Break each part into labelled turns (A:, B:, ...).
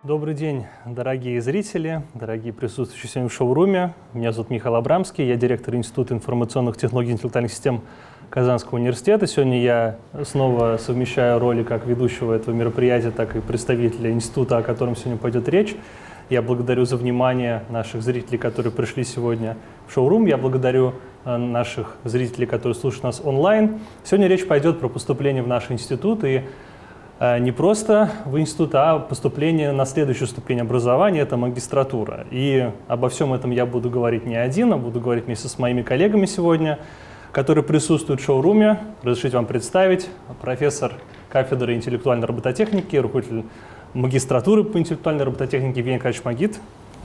A: Добрый день, дорогие зрители, дорогие присутствующие сегодня в шоуруме. Меня зовут Михаил Абрамский, я директор Института информационных технологий и интеллектуальных систем Казанского университета. Сегодня я снова совмещаю роли как ведущего этого мероприятия, так и представителя института, о котором сегодня пойдет речь. Я благодарю за внимание наших зрителей, которые пришли сегодня в шоурум. Я благодарю наших зрителей, которые слушают нас онлайн. Сегодня речь пойдет про поступление в наш институт и не просто в институт, а поступление на следующую ступень образования – это магистратура. И обо всем этом я буду говорить не один, а буду говорить вместе с моими коллегами сегодня, которые присутствуют в шоуруме. Разрешите вам представить профессор кафедры интеллектуальной робототехники, руководитель магистратуры по интеллектуальной робототехнике Евгений Николаевич Магид.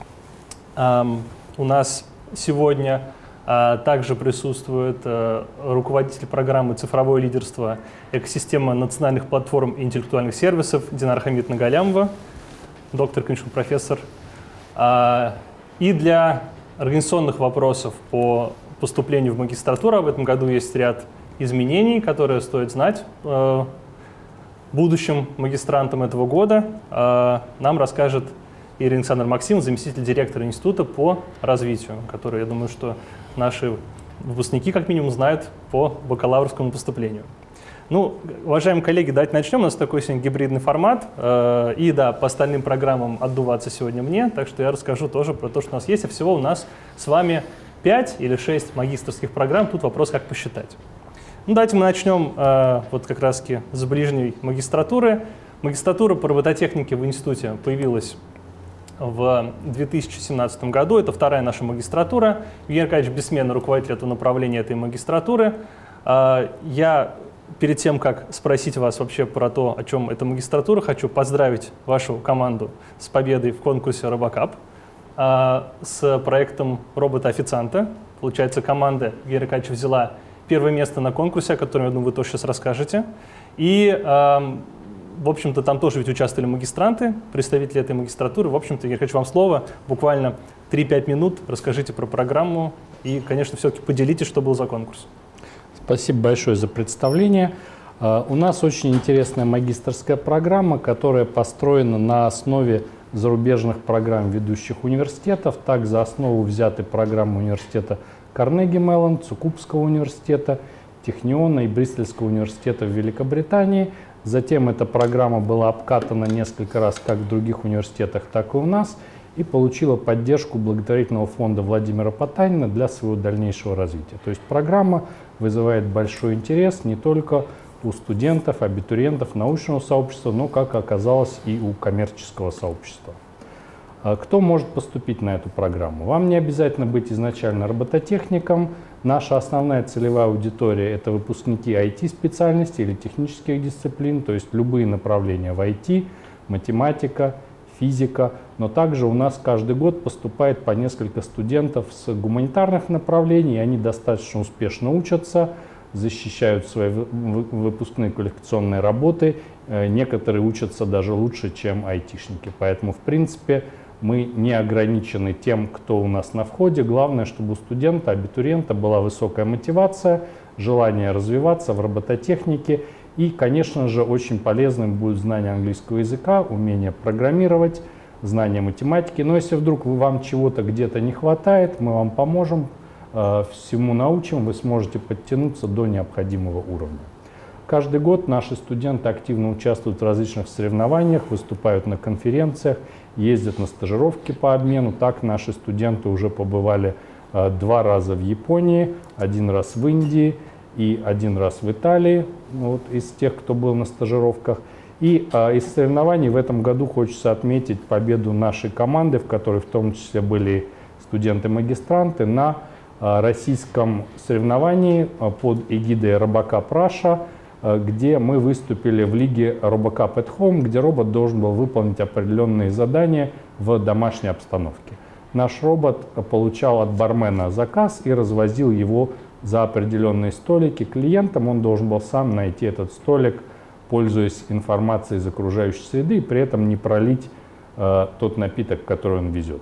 A: У нас сегодня также присутствует руководитель программы «Цифровое лидерство. Экосистема национальных платформ и интеллектуальных сервисов» Динара Хамидовна Галямова, доктор, конечно, профессор. И для организационных вопросов по поступлению в магистратуру в этом году есть ряд изменений, которые стоит знать будущим магистрантам этого года. Нам расскажет Ирина Александровна Максимова, заместитель директора института по развитию, который, я думаю, что наши выпускники как минимум знают по бакалаврскому поступлению. Ну, уважаемые коллеги, давайте начнем. У нас такой сегодня гибридный формат. И да, по остальным программам отдуваться сегодня мне, так что я расскажу тоже про то, что у нас есть. А всего у нас с вами 5 или 6 магистерских программ. Тут вопрос, как посчитать. Ну, давайте мы начнем вот как раз-таки с ближней магистратуры. Магистратура по робототехнике в институте появилась в 2017 году. Это вторая наша магистратура. Евгений Николаевич бессменно руководитель этого направления, этой магистратуры. Я перед тем, как спросить вас вообще про то, о чем эта магистратура, хочу поздравить вашу команду с победой в конкурсе RoboCup с проектом робота-официанта. Получается, команда Евгения Николаевича взяла первое место на конкурсе, о котором, я думаю, вы тоже сейчас расскажете. И в общем-то, там тоже ведь участвовали магистранты, представители этой магистратуры. В общем-то, я хочу вам слово, буквально 3-5 минут, расскажите про программу и, конечно, все-таки поделитесь, что был за конкурс.
B: Спасибо большое за представление. У нас очень интересная магистерская программа, которая построена на основе зарубежных программ ведущих университетов. Так, за основу взяты программы университета Карнеги Меллон, Цукубского университета, Техниона и Бристольского университета в Великобритании. Затем эта программа была обкатана несколько раз как в других университетах, так и у нас, и получила поддержку благотворительного фонда Владимира Потанина для своего дальнейшего развития. То есть программа вызывает большой интерес не только у студентов, абитуриентов, научного сообщества, но, как оказалось, и у коммерческого сообщества. Кто может поступить на эту программу? Вам не обязательно быть изначально робототехником. Наша основная целевая аудитория – это выпускники IT-специальностей или технических дисциплин, то есть любые направления в IT, математика, физика. Но также у нас каждый год поступает по несколько студентов с гуманитарных направлений, и они достаточно успешно учатся, защищают свои выпускные квалификационные работы. Некоторые учатся даже лучше, чем айтишники. Поэтому, в принципе, мы не ограничены тем, кто у нас на входе. Главное, чтобы у студента, абитуриента была высокая мотивация, желание развиваться в робототехнике. И, конечно же, очень полезным будет знание английского языка, умение программировать, знание математики. Но если вдруг вам чего-то где-то не хватает, мы вам поможем, всему научим, вы сможете подтянуться до необходимого уровня. Каждый год наши студенты активно участвуют в различных соревнованиях, выступают на конференциях, ездят на стажировки по обмену. Так наши студенты уже побывали 2 раза в Японии, 1 раз в Индии и 1 раз в Италии, вот, из тех, кто был на стажировках. И из соревнований в этом году хочется отметить победу нашей команды, в которой в том числе были студенты-магистранты, на российском соревновании под эгидой RoboCup Russia, где мы выступили в лиге RoboCup at Home, где робот должен был выполнить определенные задания в домашней обстановке. Наш робот получал от бармена заказ и развозил его за определенные столики клиентам. Он должен был сам найти этот столик, пользуясь информацией из окружающей среды, и при этом не пролить тот напиток, который он везет.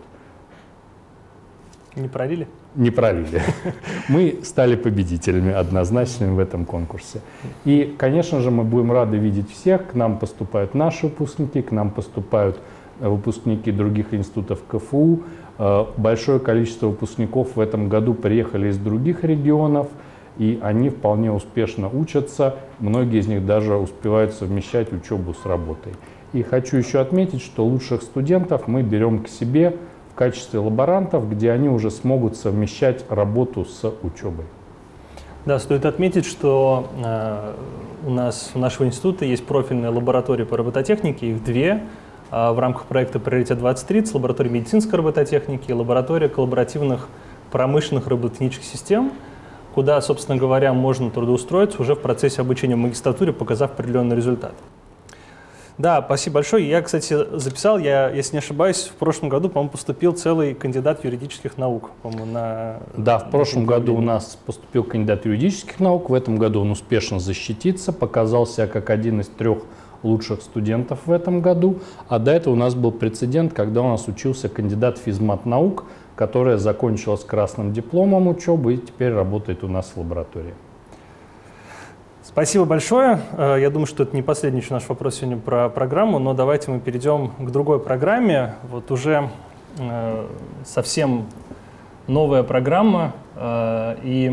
A: Не пролили?
B: Не пролили. Мы стали победителями однозначными в этом конкурсе. И, конечно же, мы будем рады видеть всех. К нам поступают наши выпускники, к нам поступают выпускники других институтов КФУ. Большое количество выпускников в этом году приехали из других регионов, и они вполне успешно учатся. Многие из них даже успевают совмещать учебу с работой. И хочу еще отметить, что лучших студентов мы берем к себе в качестве лаборантов, где они уже смогут совмещать работу с учебой.
A: Да, стоит отметить, что у нашего института есть профильные лаборатории по робототехнике, их две. В рамках проекта «Приоритет 2030» лаборатория медицинской робототехники и лаборатория коллаборативных промышленных робототехнических систем, куда, собственно говоря, можно трудоустроиться уже в процессе обучения в магистратуре, показав определенный результат. Да, спасибо большое. Я, кстати, записал, если не ошибаюсь, в прошлом году, по-моему, поступил целый кандидат юридических наук.
B: Да, в прошлом году у нас поступил кандидат юридических наук, в этом году он успешно защитится, показал себя как один из 3 лучших студентов в этом году, а до этого у нас был прецедент, когда у нас учился кандидат физмат-наук, которая закончила с красным дипломом учебы и теперь работает у нас в лаборатории.
A: Спасибо большое. Я думаю, что это не последний наш вопрос сегодня про программу, но давайте мы перейдем к другой программе. Вот уже совсем новая программа, и,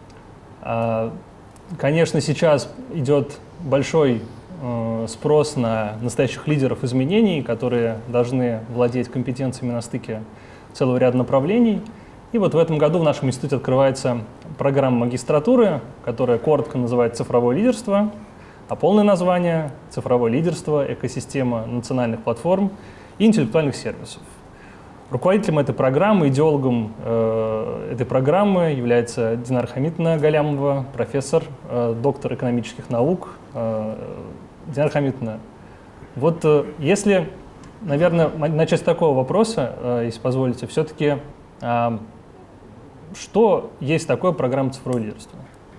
A: конечно, сейчас идет большой спрос на настоящих лидеров изменений, которые должны владеть компетенциями на стыке целого ряда направлений. И вот в этом году в нашем институте открывается программа магистратуры, которая коротко называется «Цифровое лидерство», а полное название «Цифровое лидерство. Экосистема национальных платформ и интеллектуальных сервисов». Руководителем этой программы, идеологом этой программы является Динар Хамитовна Галямова, профессор, доктор экономических наук. Динар Хамитовна, вот если, наверное, начать с такого вопроса, если позволите, все-таки что есть такое программа «Цифровое лидерство»?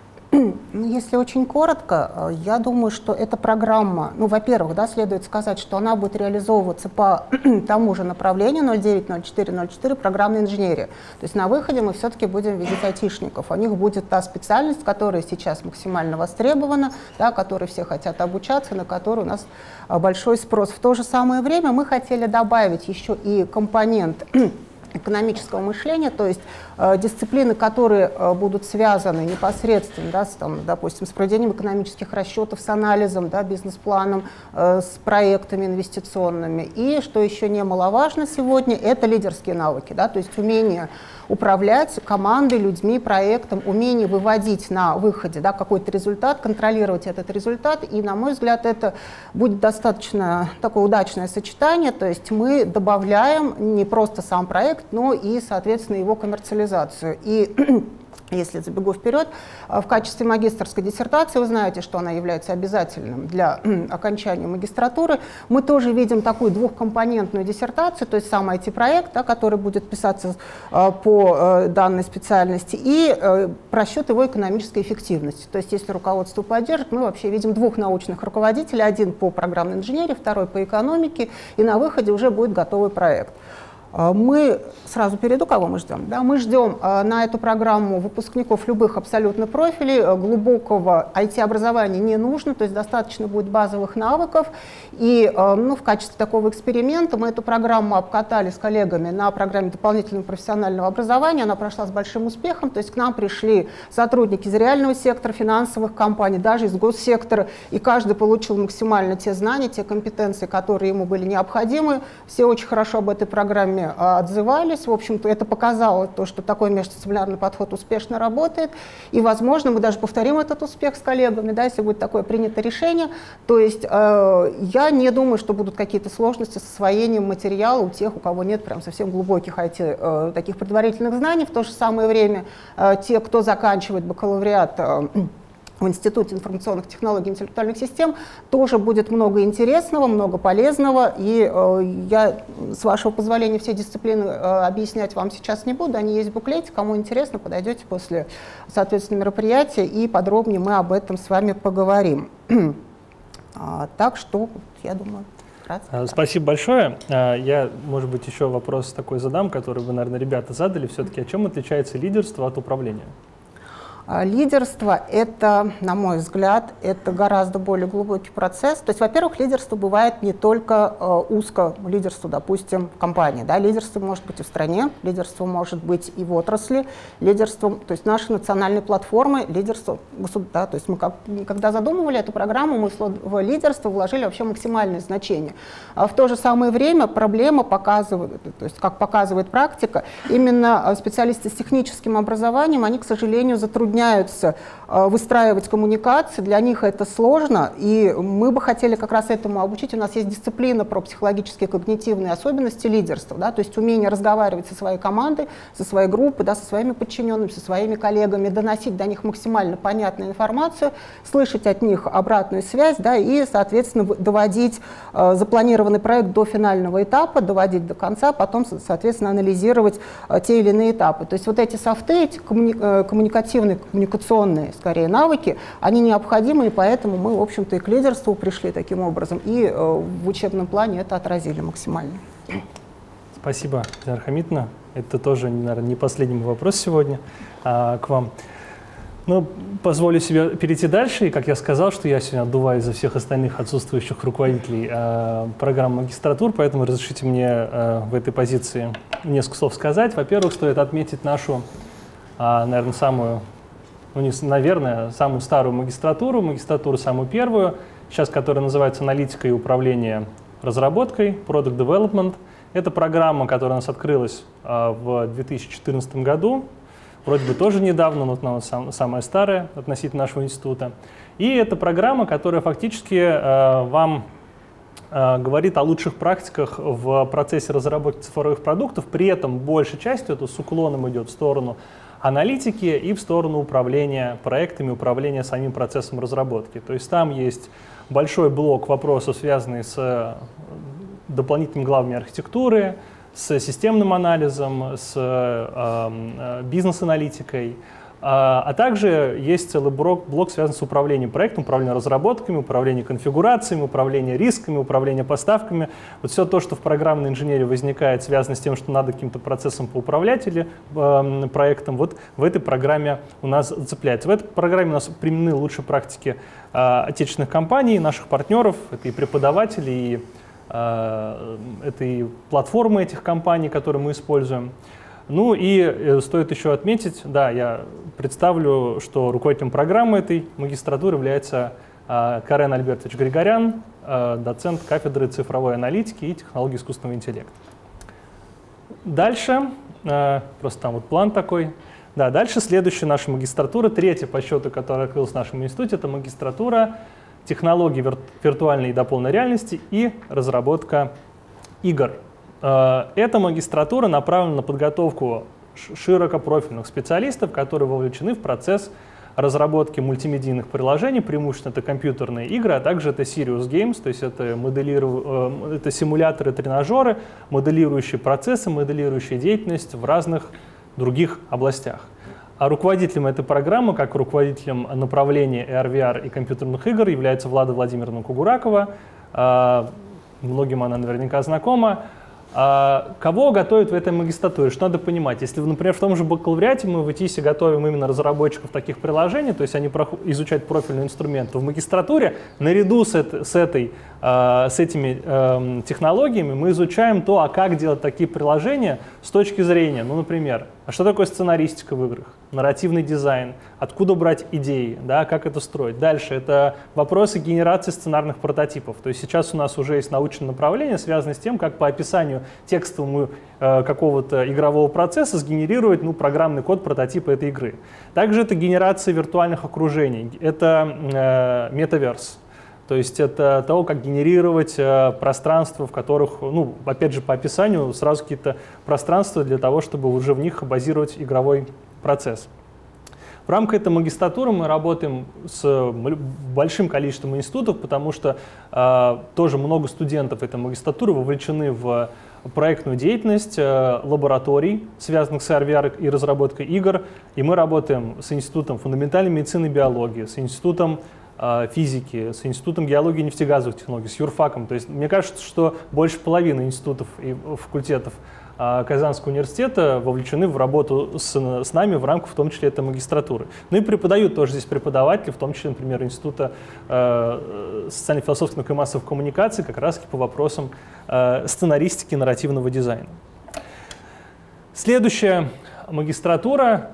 C: Если очень коротко, я думаю, что эта программа, во-первых, следует сказать, что она будет реализовываться по тому же направлению 090404 программной инженерии. То есть на выходе мы все-таки будем видеть айтишников. У них будет та специальность, которая сейчас максимально востребована, которой все хотят обучаться, на которую у нас большой спрос. В то же самое время мы хотели добавить еще и компонент экономического мышления, то есть дисциплины, которые будут связаны непосредственно, допустим, с проведением экономических расчетов, с анализом, бизнес-планом, с проектами инвестиционными. И, что еще немаловажно сегодня, это лидерские навыки, то есть умение управлять командой, людьми, проектом, умение выводить на выходе какой-то результат, контролировать этот результат. И, на мой взгляд, это будет достаточно такое удачное сочетание. То есть мы добавляем не просто сам проект, но и, соответственно, его коммерциализацию. И если забегу вперед, в качестве магистерской диссертации, вы знаете, что она является обязательным для окончания магистратуры, мы тоже видим такую двухкомпонентную диссертацию, то есть сам IT-проект, который будет писаться по данной специальности, и просчет его экономической эффективности. То есть если руководство поддержит, мы вообще видим 2 научных руководителей, один по программной инженерии, второй по экономике, и на выходе уже будет готовый проект. Мы сразу перейду, кого мы ждем. Мы ждем на эту программу выпускников любых абсолютно профилей, глубокого IT-образования не нужно, то есть достаточно будет базовых навыков. И в качестве такого эксперимента мы эту программу обкатали с коллегами на программе дополнительного профессионального образования, она прошла с большим успехом, то есть к нам пришли сотрудники из реального сектора, финансовых компаний, даже из госсектора, и каждый получил максимально те знания, те компетенции, которые ему были необходимы. Все очень хорошо об этой программе отзывались. В общем-то, это показало то, что такой междисциплинарный подход успешно работает. И, возможно, мы даже повторим этот успех с коллегами, если будет такое принято решение. То есть я не думаю, что будут какие-то сложности с освоением материала у тех, у кого нет прям совсем глубоких таких предварительных знаний. В то же самое время те, кто заканчивает бакалавриат в Институте информационных технологий и интеллектуальных систем, тоже будет много интересного, много полезного. И я, с вашего позволения, все дисциплины объяснять вам сейчас не буду. Они есть в буклете. Кому интересно, подойдете после, соответственно, мероприятия, и подробнее мы об этом с вами поговорим. Так что, я думаю, вкратце.
A: Спасибо большое. Я, может быть, еще вопрос такой задам, который вы, наверное, ребята задали. Все-таки, о чем отличается лидерство от управления?
C: Лидерство — это, на мой взгляд, это гораздо более глубокий процесс. То есть, во-первых, лидерство бывает не только узко лидерство, допустим, в компании. Да? Лидерство может быть и в стране, лидерство может быть и в отрасли, лидерство, то есть наши национальные платформы, лидерство государства. Да? То есть мы когда задумывали эту программу, мы в лидерство вложили вообще максимальное значение. А в то же самое время проблема показывает, то есть как показывает практика, именно специалисты с техническим образованием, они, к сожалению, затрудняются выстраивать коммуникации, для них это сложно, и мы бы хотели как раз этому обучить. У нас есть дисциплина про психологические и когнитивные особенности лидерства, да, то есть умение разговаривать со своей командой, со своей группой, да, со своими подчиненными, со своими коллегами, доносить до них максимально понятную информацию, слышать от них обратную связь, да, и, соответственно, доводить запланированный проект до финального этапа, доводить до конца, потом, соответственно, анализировать те или иные этапы. То есть вот эти софты, эти коммуникативные, коммуникационные, скорее, навыки, они необходимы, и поэтому мы, в общем-то, и к лидерству пришли таким образом, и в учебном плане это отразили максимально.
A: Спасибо, Динара Хамитовна. Это тоже, наверное, не последний вопрос сегодня к вам. Ну, позволю себе перейти дальше, и, как я сказал, что я сегодня отдуваюсь за всех остальных отсутствующих руководителей программы магистратур, поэтому разрешите мне в этой позиции несколько слов сказать. Во-первых, стоит отметить нашу, наверное, самую старую магистратуру, самую первую, сейчас которая называется «Аналитика и управление разработкой», Product Development. Это программа, которая у нас открылась в 2014 году, вроде бы тоже недавно, но она самая старая относительно нашего института. И это программа, которая фактически вам говорит о лучших практиках в процессе разработки цифровых продуктов, при этом большей частью это с уклоном идет в сторону аналитики и в сторону управления проектами, управления самим процессом разработки. То есть там есть большой блок вопросов, связанных с дополнительными главами архитектуры, с системным анализом, с бизнес-аналитикой, а также есть целый блок, связанный с управлением проектом, управлением разработками, управлением конфигурациями, управлением рисками, управлением поставками. Вот все то, что в программной инженерии возникает, связано с тем, что надо каким-то процессом поуправлять или проектом, вот в этой программе у нас зацепляется. В этой программе у нас применены лучшие практики отечественных компаний, наших партнеров, это и преподаватели, и это и платформы этих компаний, которые мы используем. Ну и стоит еще отметить, да, я представлю, что руководителем программы этой магистратуры является Карен Альбертович Григорян, доцент кафедры цифровой аналитики и технологий искусственного интеллекта. Дальше, просто там вот план такой. Да, дальше следующая наша магистратура, третья по счету, которая открылась в нашем институте, это магистратура технологий виртуальной и дополненной реальности и разработка игр. Эта магистратура направлена на подготовку широкопрофильных специалистов, которые вовлечены в процесс разработки мультимедийных приложений, преимущественно это компьютерные игры, а также это serious games, то есть это симуляторы, тренажеры, моделирующие процессы, моделирующие деятельность в разных других областях. А руководителем этой программы, как руководителем направления AR/VR и компьютерных игр, является Влада Владимировна Кугуракова. Многим она наверняка знакома. Кого готовят в этой магистратуре? Что надо понимать? Если, например, в том же бакалавриате мы в ИТИСе готовим именно разработчиков таких приложений, то есть они изучают профильный инструмент, то в магистратуре наряду с этими технологиями мы изучаем то, как делать такие приложения с точки зрения, ну, например, а что такое сценаристика в играх, нарративный дизайн, откуда брать идеи, да, как это строить. Дальше это вопросы генерации сценарных прототипов. То есть сейчас у нас уже есть научное направление, связанное с тем, как по описанию текстовому какого-то игрового процесса сгенерировать программный код прототипа этой игры. Также это генерация виртуальных окружений, это метаверс. То есть это то, как генерировать пространства, в которых, опять же, по описанию сразу какие-то пространства для того, чтобы уже в них базировать игровой процесс. В рамках этой магистратуры мы работаем с большим количеством институтов, потому что тоже много студентов этой магистратуры вовлечены в проектную деятельность лабораторий, связанных с AR/VR и разработкой игр. И мы работаем с Институтом фундаментальной медицины и биологии, с Институтом физики, с Институтом геологии и нефтегазовых технологий, с юрфаком. То есть мне кажется, что больше половины институтов и факультетов Казанского университета вовлечены в работу с нами в рамках, в том числе, этой магистратуры. Ну и преподают тоже здесь преподаватели, в том числе, например, Института социально-философских наук и массовых коммуникаций, как раз по вопросам сценаристики и нарративного дизайна. Следующая магистратура,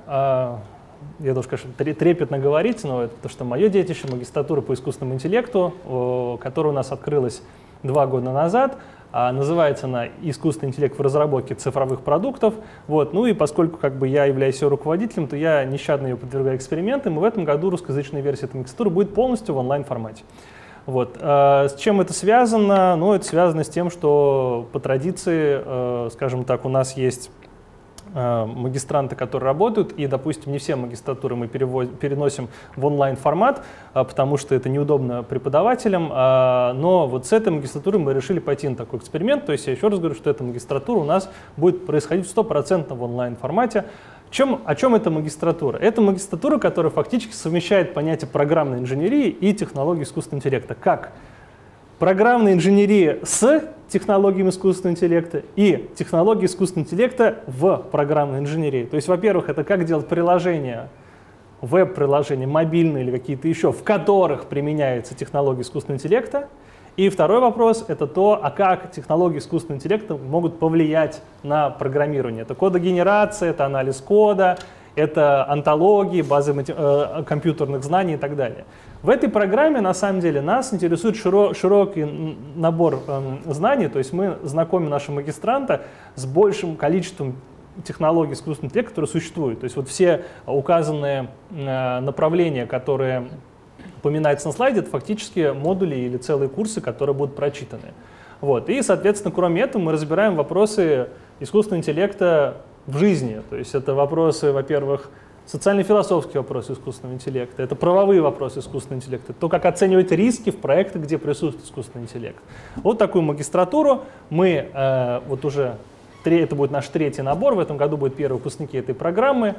A: я должен, конечно, трепетно говорить, но это то, что мое детище, магистратура по искусственному интеллекту, которая у нас открылась 2 года назад. Называется она «Искусственный интеллект в разработке цифровых продуктов». Вот. Ну и поскольку я являюсь ее руководителем, то я нещадно ее подвергаю экспериментам, и в этом году русскоязычная версия этой магистратуры будет полностью в онлайн-формате. Вот. С чем это связано? Ну, это связано с тем, что по традиции, скажем так, у нас есть магистранты, которые работают, и, допустим, не все магистратуры мы переносим в онлайн-формат, потому что это неудобно преподавателям, но вот с этой магистратурой мы решили пойти на такой эксперимент, то есть я еще раз говорю, что эта магистратура у нас будет происходить в 100% в онлайн-формате. О чем эта магистратура? Это магистратура, которая фактически совмещает понятие программной инженерии и технологии искусственного интеллекта. Как? Программной инженерии с технологиями искусственного интеллекта и технологии искусственного интеллекта в программной инженерии. То есть, во-первых, это как делать приложения, веб-приложения, мобильные или какие-то еще, в которых применяются технологии искусственного интеллекта. И второй вопрос — это то, как технологии искусственного интеллекта могут повлиять на программирование. Это кодогенерация, это анализ кода, это онтологии, базы компьютерных знаний и так далее. В этой программе, на самом деле, нас интересует широкий набор знаний, то есть мы знакомим нашего магистранта с большим количеством технологий искусственного интеллекта, которые существуют. То есть вот все указанные направления, которые упоминаются на слайде, это фактически модули или целые курсы, которые будут прочитаны. Вот. И, соответственно, кроме этого, мы разбираем вопросы искусственного интеллекта в жизни. То есть это вопросы, во-первых, социально-философские вопросы искусственного интеллекта, это правовые вопросы искусственного интеллекта, то, как оценивать риски в проектах, где присутствует искусственный интеллект. Вот такую магистратуру мы вот уже, это будет наш 3-й набор, в этом году будут первые выпускники этой программы.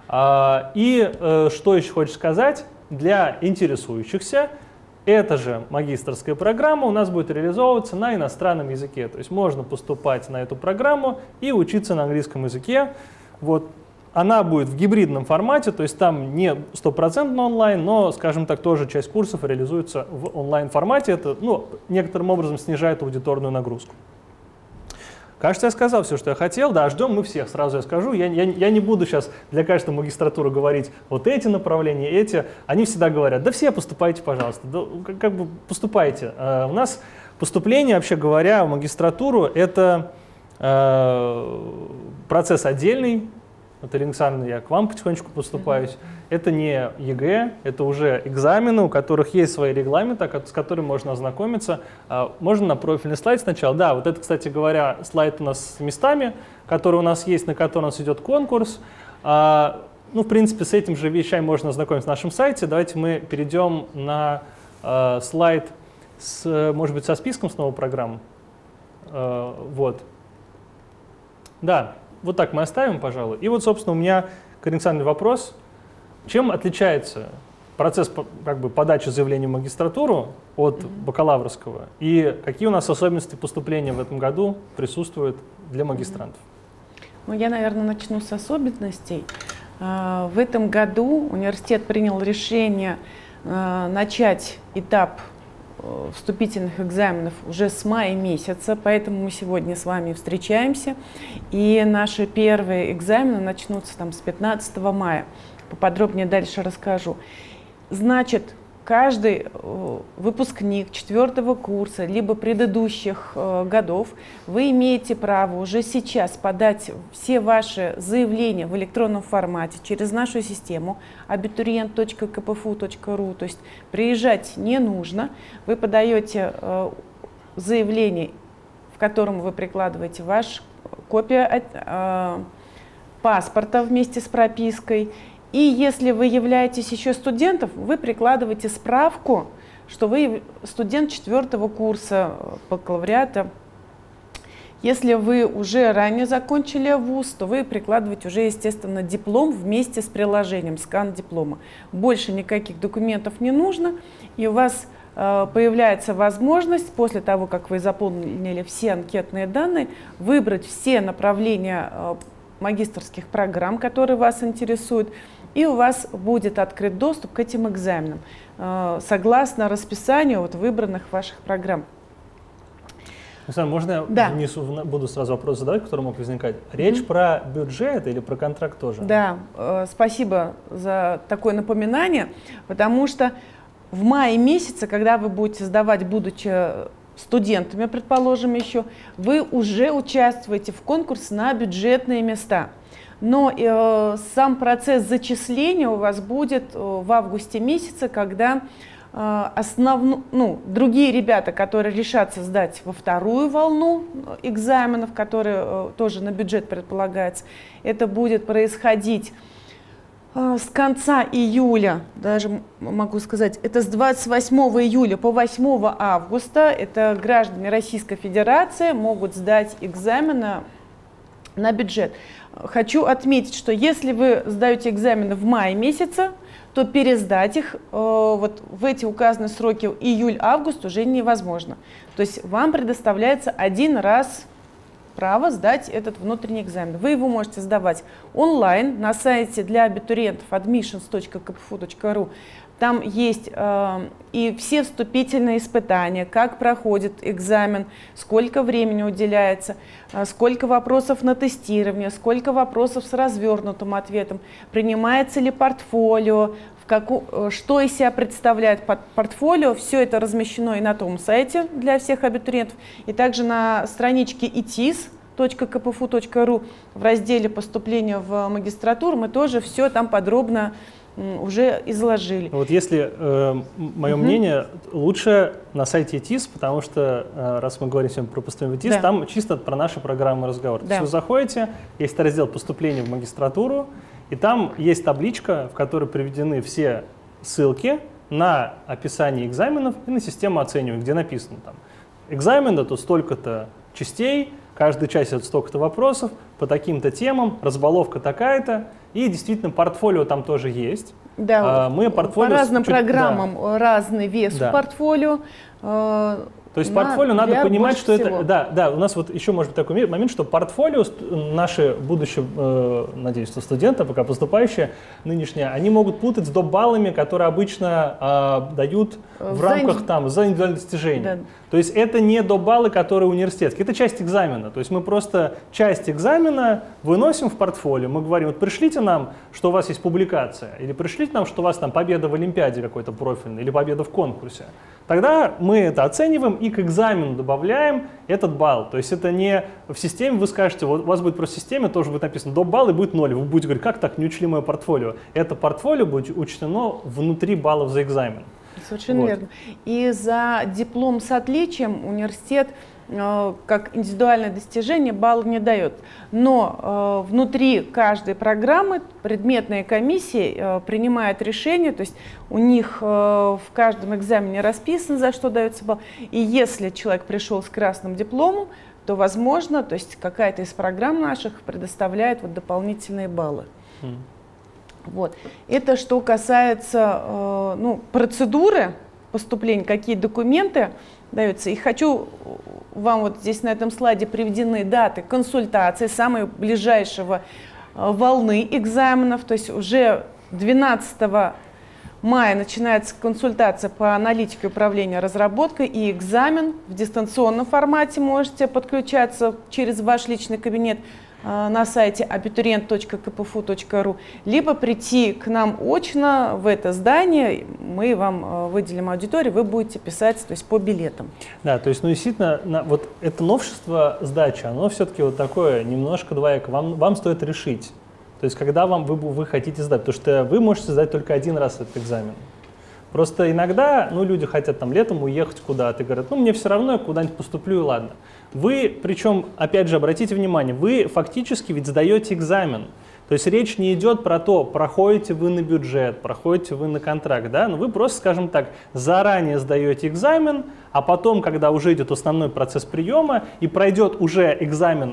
A: И что еще хочешь сказать, для интересующихся, эта же магистерская программа у нас будет реализовываться на иностранном языке. То есть можно поступать на эту программу и учиться на английском языке. Вот. Она будет в гибридном формате, то есть там не 100% онлайн, но, скажем так, тоже часть курсов реализуется в онлайн-формате. Это некоторым образом снижает аудиторную нагрузку. Кажется, я сказал все, что я хотел. Да, ждем мы всех, сразу я скажу. Я не буду сейчас для каждой магистратуры говорить вот эти направления, эти. Они всегда говорят, да все поступайте, пожалуйста, да, как бы поступайте. У нас поступление, вообще говоря, в магистратуру — это процесс отдельный. Вот, Ирина Александровна, я к вам потихонечку поступаюсь. Это не ЕГЭ, это уже экзамены, у которых есть свои регламенты, с которыми можно ознакомиться. Можно на профильный слайд сначала. Да, вот это, кстати говоря, слайд у нас с местами, которые у нас есть, на который у нас идет конкурс. В принципе, с этим же вещами можно ознакомиться на нашем сайте. Давайте мы перейдем на слайд, может быть, со списком снова программ. Вот. Да. Вот так мы оставим, пожалуй. И вот, собственно, у меня к Ирине Александровне вопрос. Чем отличается процесс подачи заявления в магистратуру от бакалаврского? И какие у нас особенности поступления в этом году присутствуют для магистрантов?
D: Ну, я, наверное, начну с особенностей. В этом году университет принял решение начать этап вступительных экзаменов уже с мая месяца, поэтому мы сегодня с вами встречаемся, и наши первые экзамены начнутся там с 15 мая. Поподробнее дальше расскажу. Значит, каждый выпускник 4-го курса либо предыдущих годов, вы имеете право уже сейчас подать все ваши заявления в электронном формате через нашу систему abiturient.kpfu.ru, то есть приезжать не нужно, вы подаете заявление, в котором вы прикладываете вашу копию паспорта вместе с пропиской. И если вы являетесь еще студентом, вы прикладываете справку, что вы студент 4-го курса бакалавриата. Если вы уже ранее закончили вуз, то вы прикладываете уже, естественно, диплом вместе с приложением, скан диплома. Больше никаких документов не нужно, и у вас появляется возможность после того, как вы заполнили все анкетные данные, выбрать все направления магистерских программ, которые вас интересуют, и у вас будет открыт доступ к этим экзаменам согласно расписанию выбранных ваших программ.
A: Александр, можно
D: Да.
A: я буду сразу вопрос задавать, который мог возникать? Речь про бюджет или про контракт тоже?
D: Да, спасибо за такое напоминание, потому что в мае месяце, когда вы будете сдавать, будучи студентами, предположим, еще, вы уже участвуете в конкурсе на бюджетные места. Но сам процесс зачисления у вас будет в августе месяце, когда другие ребята, которые решатся сдать во вторую волну экзаменов, которые тоже на бюджет предполагается, это будет происходить с конца июля, даже могу сказать, это с 28 июля по 8 августа, это граждане Российской Федерации могут сдать экзамены на бюджет. Хочу отметить, что если вы сдаете экзамены в мае месяце, то пересдать их в эти указанные сроки июль-август уже невозможно. То есть вам предоставляется один раз право сдать этот внутренний экзамен. Вы его можете сдавать онлайн на сайте для абитуриентов admissions.kpfu.ru. Там есть и все вступительные испытания, как проходит экзамен, сколько времени уделяется, сколько вопросов на тестирование, сколько вопросов с развернутым ответом, принимается ли портфолио, что из себя представляет портфолио. Все это размещено и на том сайте для всех абитуриентов, и также на страничке itis.kpfu.ru в разделе поступления в магистратуру мы тоже все там подробно уже изложили.
A: Вот если мое мнение, лучше на сайте ИТИС, потому что, раз мы говорим сегодня про поступление в ИТИС, там чисто про наши программы разговор. То есть вы заходите, есть раздел поступления в магистратуру, и там есть табличка, в которой приведены все ссылки на описание экзаменов и на систему оценивания, где написано там экзамен это столько-то частей, каждая часть это столько-то вопросов, по таким-то темам, разбаловка такая-то, и действительно портфолио там тоже есть.
D: Да,
A: мы портфолио
D: по разным программам разный вес у портфолио.
A: То есть портфолио надо понимать, что
D: всего.
A: это… у нас вот еще может быть такой момент, что портфолио наши будущие, надеюсь, что студенты, пока поступающие, нынешние, они могут путать с доп. Баллами, которые обычно дают в рамках за индивидуальные достижения. Да. То есть это не доп. Баллы, которые университетские, это часть экзамена. То есть мы просто часть экзамена выносим в портфолио. Мы говорим, вот пришлите нам, что у вас есть публикация, или пришлите нам, что у вас там победа в Олимпиаде какой-то профильный, или победа в конкурсе. Тогда мы это оцениваем и к экзамену добавляем этот балл. То есть это не в системе, вы скажете, вот у вас будет просто в системе, тоже будет написано доп. Балл и будет 0. Вы будете говорить, как так, не учли мое портфолио. Это портфолио будет учтено внутри баллов за экзамен.
D: Совершенно верно. И за диплом с отличием университет как индивидуальное достижение балл не дает. Но внутри каждой программы предметная комиссия принимает решение, то есть у них в каждом экзамене расписано, за что дается балл. И если человек пришел с красным дипломом, то возможно, то есть какая-то из программ наших предоставляет дополнительные баллы. Вот. Это что касается процедуры поступления, какие документы даются. И хочу вам вот здесь на этом слайде приведены даты консультации самой ближайшего волны экзаменов. То есть уже 12 мая начинается консультация по аналитике управления разработкой и экзамен в дистанционном формате. Можете подключаться через ваш личный кабинет на сайте abiturient.kpfu.ru, либо прийти к нам очно в это здание, мы вам выделим аудиторию, вы будете писать, то есть по билетам. Да,
A: то есть, действительно, вот это новшество сдачи, оно все-таки вот такое немножко двоякое. Вам стоит решить, то есть когда вы хотите сдать, потому что вы можете сдать только один раз этот экзамен. Просто иногда люди хотят летом уехать куда-то и говорят, мне все равно, я куда-нибудь поступлю и ладно. Вы, причем, опять же, обратите внимание, вы фактически ведь сдаете экзамен. То есть речь не идет про то, проходите вы на бюджет, проходите вы на контракт, да? Но вы просто, скажем так, заранее сдаете экзамен, а потом, когда уже идет основной процесс приема и пройдет уже экзамен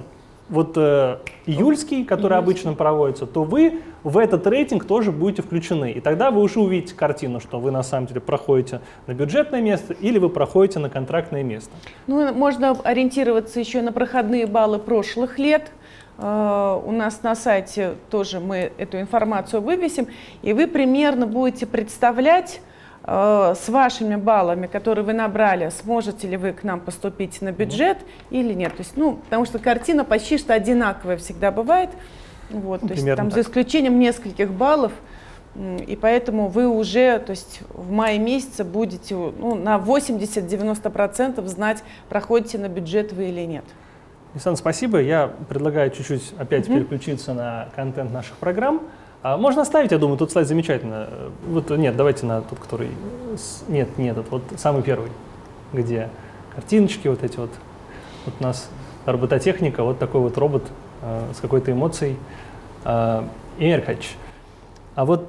A: вот июльский, который обычно проводится, то вы в этот рейтинг тоже будете включены. И тогда вы уже увидите картину, что вы на самом деле проходите на бюджетное место или вы проходите на контрактное место.
D: Ну, можно ориентироваться еще на проходные баллы прошлых лет. У нас на сайте тоже мы эту информацию вывесим, и вы примерно будете представлять с вашими баллами, которые вы набрали, сможете ли вы к нам поступить на бюджет или нет. То есть, ну, потому что картина почти что одинаковая всегда бывает, вот, то есть, там, за исключением нескольких баллов, и поэтому вы уже, то есть, в мае месяце будете, ну, на 80-90% знать, проходите на бюджет вы или нет.
A: Александр, спасибо. Я предлагаю чуть-чуть опять переключиться на контент наших программ. Можно оставить, я думаю, тут слайд замечательно. Вот, нет, давайте на тот, который... Нет, не этот, вот самый первый, где картиночки вот эти вот. Вот у нас робототехника, вот такой вот робот с какой-то эмоцией. Эмиль Аркадьевич, а вот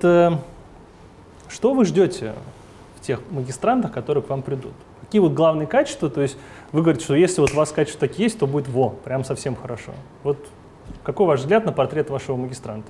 A: что вы ждете в тех магистрантах, которые к вам придут? Какие вот главные качества? То есть вы говорите, что если вот у вас качества такие есть, то будет прям совсем хорошо. Вот какой ваш взгляд на портрет вашего магистранта?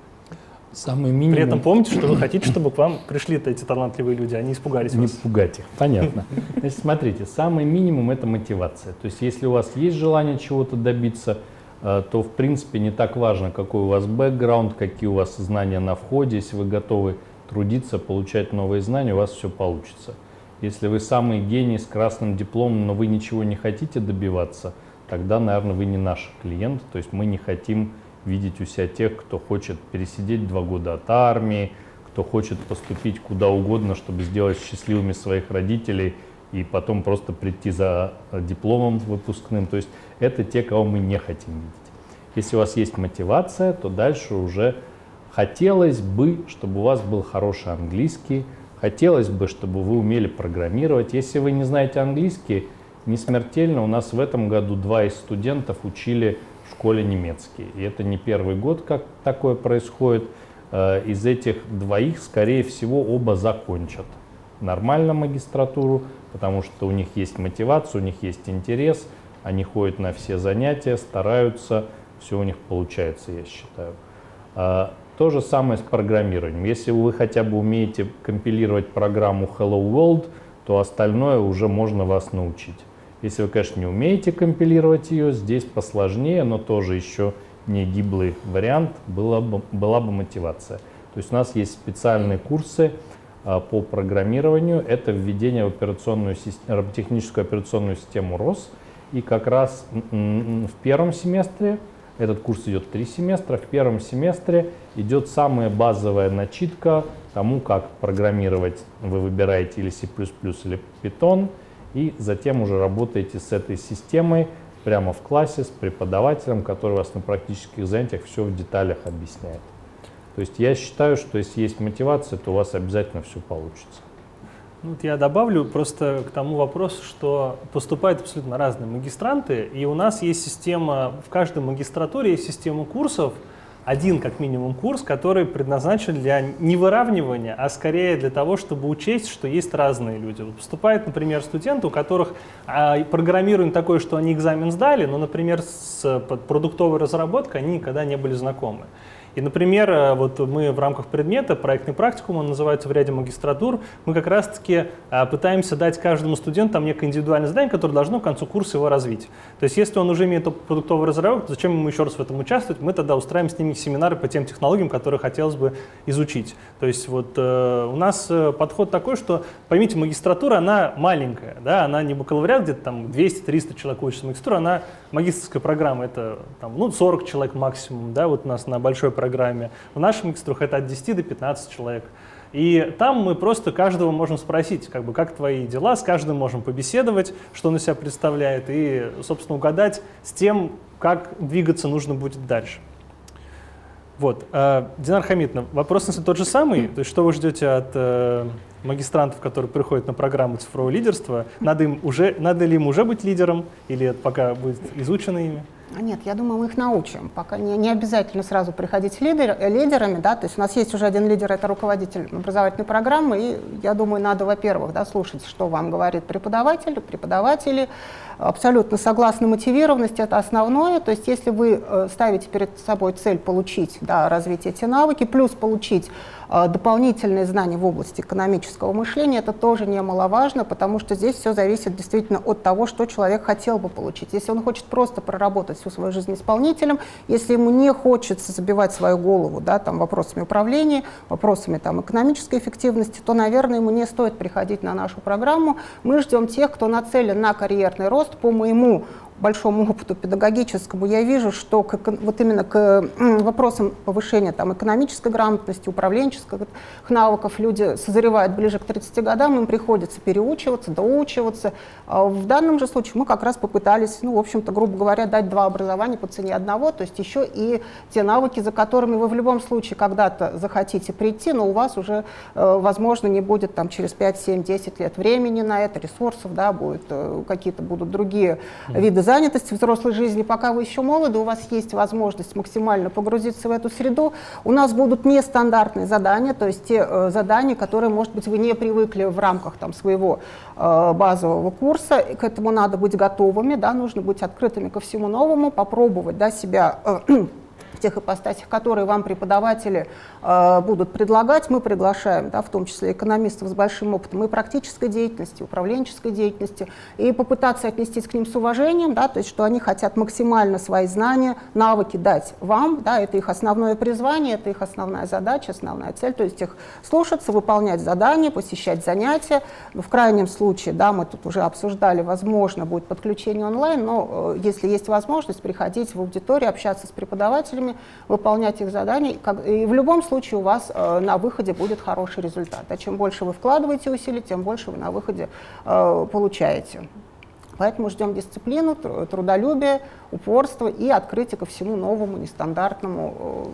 B: Самый минимум.
A: При этом помните, что вы хотите, чтобы к вам пришли эти талантливые люди, они испугались вас.
B: Не пугать их, понятно. Значит, смотрите, самый минимум – это мотивация. То есть если у вас есть желание чего-то добиться, то в принципе не так важно, какой у вас бэкграунд, какие у вас знания на входе. Если вы готовы трудиться, получать новые знания, у вас все получится. Если вы самый гений с красным дипломом, но вы ничего не хотите добиваться, тогда, наверное, вы не наш клиент. То есть мы не хотим видеть у себя тех, кто хочет пересидеть 2 года от армии, кто хочет поступить куда угодно, чтобы сделать счастливыми своих родителей и потом просто прийти за дипломом выпускным. То есть это те, кого мы не хотим видеть. Если у вас есть мотивация, то дальше уже хотелось бы, чтобы у вас был хороший английский, хотелось бы, чтобы вы умели программировать. Если вы не знаете английский, не смертельно. У нас в этом году 2 из студентов учили в школе немецкий. И это не первый год, как такое происходит. Из этих 2, скорее всего, оба закончат нормально магистратуру, потому что у них есть мотивация, у них есть интерес, они ходят на все занятия, стараются, все у них получается, я считаю. То же самое с программированием. Если вы хотя бы умеете компилировать программу Hello World, то остальное уже можно вас научить. Если вы, конечно, не умеете компилировать ее, здесь посложнее, но тоже еще не гиблый вариант, была бы мотивация. То есть у нас есть специальные курсы по программированию. Это введение в робототехническую операционную систему РОС. И как раз в первом семестре, этот курс идет 3 семестра, в первом семестре идет самая базовая начитка тому, как программировать. Вы выбираете или C++, или Python. И затем уже работаете с этой системой прямо в классе с преподавателем, который вас на практических занятиях все в деталях объясняет. То есть я считаю, что если есть мотивация, то у вас обязательно все получится.
A: Вот я добавлю просто к тому вопросу, что поступают абсолютно разные магистранты, и у нас есть система, в каждой магистратуре есть система курсов, один как минимум курс, который предназначен для не выравнивания, а скорее для того, чтобы учесть, что есть разные люди. Вот поступают, например, студенты, у которых программирование такое, что они экзамен сдали, но, например, с продуктовой разработкой они никогда не были знакомы. И, например, вот мы в рамках предмета, проектный практикум, он называется в ряде магистратур, мы как раз-таки пытаемся дать каждому студенту там некое индивидуальное задание, которое должно к концу курса его развить. То есть если он уже имеет продуктовую разработку, то зачем ему еще раз в этом участвовать? Мы тогда устраиваем с ними семинары по тем технологиям, которые хотелось бы изучить. То есть вот у нас подход такой, что, поймите, магистратура, она маленькая, да? Она не бакалавриат, где-то там 200-300 человек учатся магистратура, она магистерская программа, это там, 40 человек максимум, да, вот у нас на большой программе. В наших магистратурах это от 10 до 15 человек. И там мы просто каждого можем спросить, как твои дела, с каждым можем побеседовать, что он из себя представляет, и, собственно, угадать с тем, как двигаться нужно будет дальше. Вот. Динар Хамитовна, вопрос тот же самый. То есть, что вы ждете от магистрантов, которые приходят на программу цифрового лидерства? Надо ли им уже быть лидером, или это пока будет изучено ими?
C: Нет, я думаю, мы их научим. Пока не обязательно сразу приходить лидерами, да, то есть у нас есть уже один лидер, это руководитель образовательной программы, и я думаю, надо, во-первых, да, слушать, что вам говорит преподаватели, абсолютно согласны, мотивированность — это основное, то есть если вы ставите перед собой цель получить, да, развить эти навыки, плюс получить дополнительные знания в области экономического мышления, это тоже немаловажно, потому что здесь все зависит действительно от того, что человек хотел бы получить. Если он хочет просто проработать всю свою жизнь исполнителем, если ему не хочется забивать свою голову, да, там, вопросами управления, вопросами там, экономической эффективности, то, наверное, ему не стоит приходить на нашу программу. Мы ждем тех, кто нацелен на карьерный рост. По моему большому опыту педагогическому я вижу, что вот именно к вопросам повышения там, экономической грамотности, управленческих навыков люди созревают ближе к 30 годам, им приходится переучиваться, доучиваться. В данном же случае мы как раз попытались, ну, в общем-то, грубо говоря, дать 2 образования по цене одного, то есть еще и те навыки, за которыми вы в любом случае когда-то захотите прийти, но у вас уже, возможно, не будет там, через 5, 7, 10 лет времени на это, ресурсов, да, какие-то будут другие виды занятости взрослой жизни. Пока вы еще молоды, у вас есть возможность максимально погрузиться в эту среду. У нас будут нестандартные задания, то есть те задания, которые, может быть, вы не привыкли в рамках там, своего базового курса. К этому надо быть готовыми, да, нужно быть открытыми ко всему новому, попробовать, да, себя в тех ипостасях, которые вам преподаватели будут предлагать. Мы приглашаем, да, в том числе экономистов с большим опытом и практической деятельности, управленческой деятельности, и попытаться отнестись к ним с уважением, да, то есть что они хотят максимально свои знания, навыки дать вам, да, это их основное призвание, это их основная задача, основная цель, то есть их слушаться, выполнять задания, посещать занятия. В крайнем случае, да, мы тут уже обсуждали, возможно, будет подключение онлайн, но если есть возможность, приходить в аудиторию, общаться с преподавателями, выполнять их задания, и в любом случае у вас на выходе будет хороший результат. А чем больше вы вкладываете усилий, тем больше вы на выходе получаете. Поэтому ждем дисциплину, трудолюбие, упорство и открытие ко всему новому, нестандартному,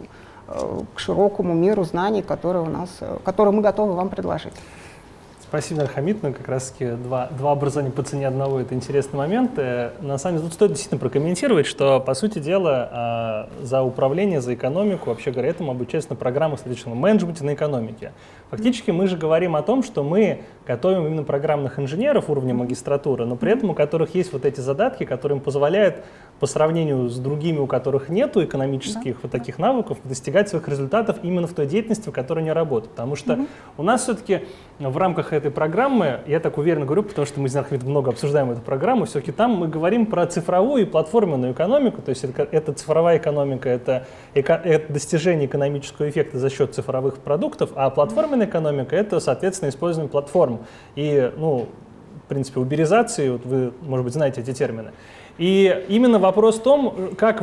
C: к широкому миру знаний, которые мы готовы вам предложить.
A: Спасибо, Нель Хамид. Ну, как раз-таки два образования по цене одного — это интересный момент. На самом деле, тут стоит действительно прокомментировать, что, по сути дела, за управление, за экономику, вообще говоря, этому обучаются на программах следующего менеджмента на экономике. Фактически мы же говорим о том, что мы готовим именно программных инженеров уровня магистратуры, но при этом у которых есть вот эти задатки, которые им позволяют по сравнению с другими, у которых нет экономических вот таких навыков, достигать своих результатов именно в той деятельности, в которой они работают. Потому что у нас все-таки в рамках этой программы, я так уверенно говорю, потому что мы с Нель Хамид много обсуждаем эту программу, все-таки там мы говорим про цифровую и платформенную экономику, то есть это цифровая экономика, это достижение экономического эффекта за счет цифровых продуктов, а платформенная экономика — это, соответственно, использование платформ. И, ну, в принципе, уберизации, вот вы, может быть, знаете эти термины. И именно вопрос в том, как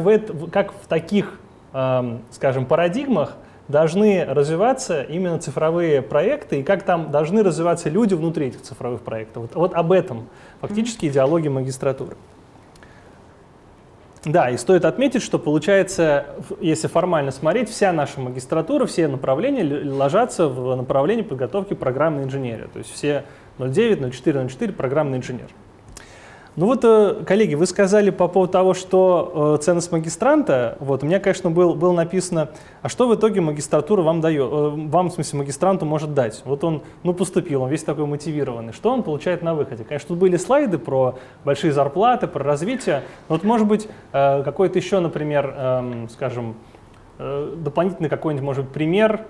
A: в таких, скажем, парадигмах должны развиваться именно цифровые проекты и как там должны развиваться люди внутри этих цифровых проектов. Вот об этом фактически идеология магистратуры. Да, и стоит отметить, что получается, если формально смотреть, вся наша магистратура, все направления ложатся в направлении подготовки программной инженерии. То есть все 09, 04, 04 программный инженер. Ну вот, коллеги, вы сказали по поводу того, что ценность магистранта, вот, у меня, конечно, было написано, а что в итоге магистратура вам дает, вам, в смысле, магистранту может дать? Вот он, ну, поступил, он весь такой мотивированный, что он получает на выходе? Конечно, тут были слайды про большие зарплаты, про развитие, но вот, может быть, какой-то еще, например, скажем, дополнительный какой-нибудь, может быть, пример,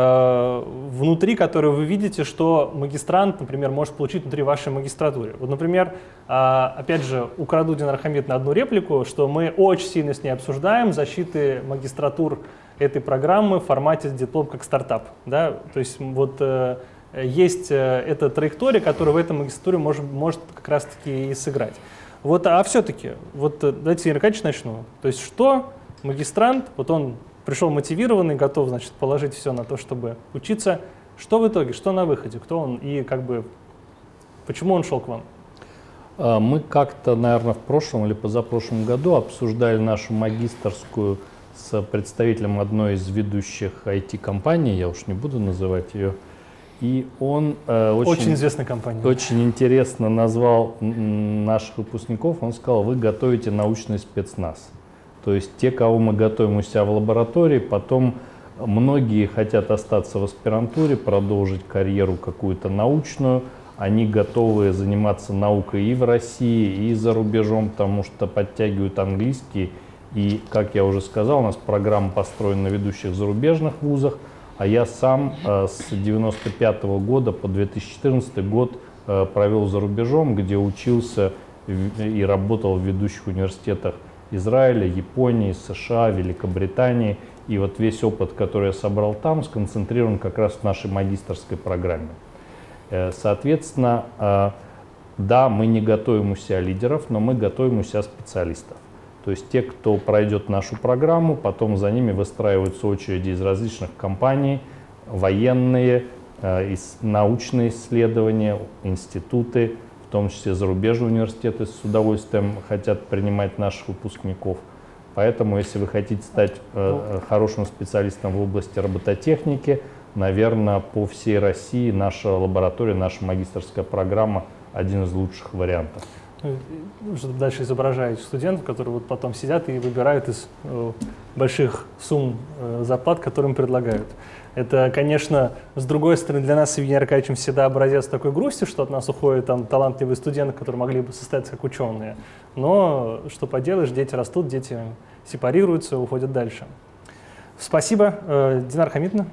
A: внутри, который вы видите, что магистрант, например, может получить внутри вашей магистратуры. Вот, например, опять же, украду Динар Хамид на одну реплику, что мы очень сильно с ней обсуждаем защиты магистратур этой программы в формате диплом как стартап. Да? То есть вот есть эта траектория, которая в этой магистратуре может как раз-таки и сыграть. Вот, а все-таки, вот давайте, Игорь Аркадьевич, начну. То есть что магистрант, вот он пришел мотивированный, готов, значит, положить все на то, чтобы учиться. Что в итоге, что на выходе, кто он и как бы почему он шел к вам?
B: Мы как-то, наверное, в прошлом или позапрошлом году обсуждали нашу магистерскую с представителем одной из ведущих IT-компаний, я уж не буду называть ее, и он
A: очень известная компания.
B: Очень интересно назвал наших выпускников, он сказал: вы готовите научный спецназ. То есть те, кого мы готовим у себя в лаборатории, потом многие хотят остаться в аспирантуре, продолжить карьеру какую-то научную. Они готовы заниматься наукой и в России, и за рубежом, потому что подтягивают английский. И, как я уже сказал, у нас программа построена на ведущих зарубежных вузах. А я сам с 1995 года по 2014 год провел за рубежом, где учился и работал в ведущих университетах Израиля, Японии, США, Великобритании. И вот весь опыт, который я собрал там, сконцентрирован как раз в нашей магистерской программе. Соответственно, да, мы не готовим у себя лидеров, но мы готовим у себя специалистов. То есть те, кто пройдет нашу программу, потом за ними выстраиваются очереди из различных компаний, военные, научные исследования, институты, в том числе зарубежные университеты с удовольствием хотят принимать наших выпускников. Поэтому, если вы хотите стать хорошим специалистом в области робототехники, наверное, по всей России наша лаборатория, наша магистерская программа – один из лучших вариантов.
A: Дальше изображаете студентов, которые вот потом сидят и выбирают из больших сумм зарплат, которые им предлагают. Это, конечно, с другой стороны, для нас с Евгением Аркадьевичем всегда образец такой грусти, что от нас уходят там талантливые студенты, которые могли бы состояться как ученые. Но что поделаешь, дети растут, дети сепарируются, уходят дальше. Спасибо. Динара Хамитовна.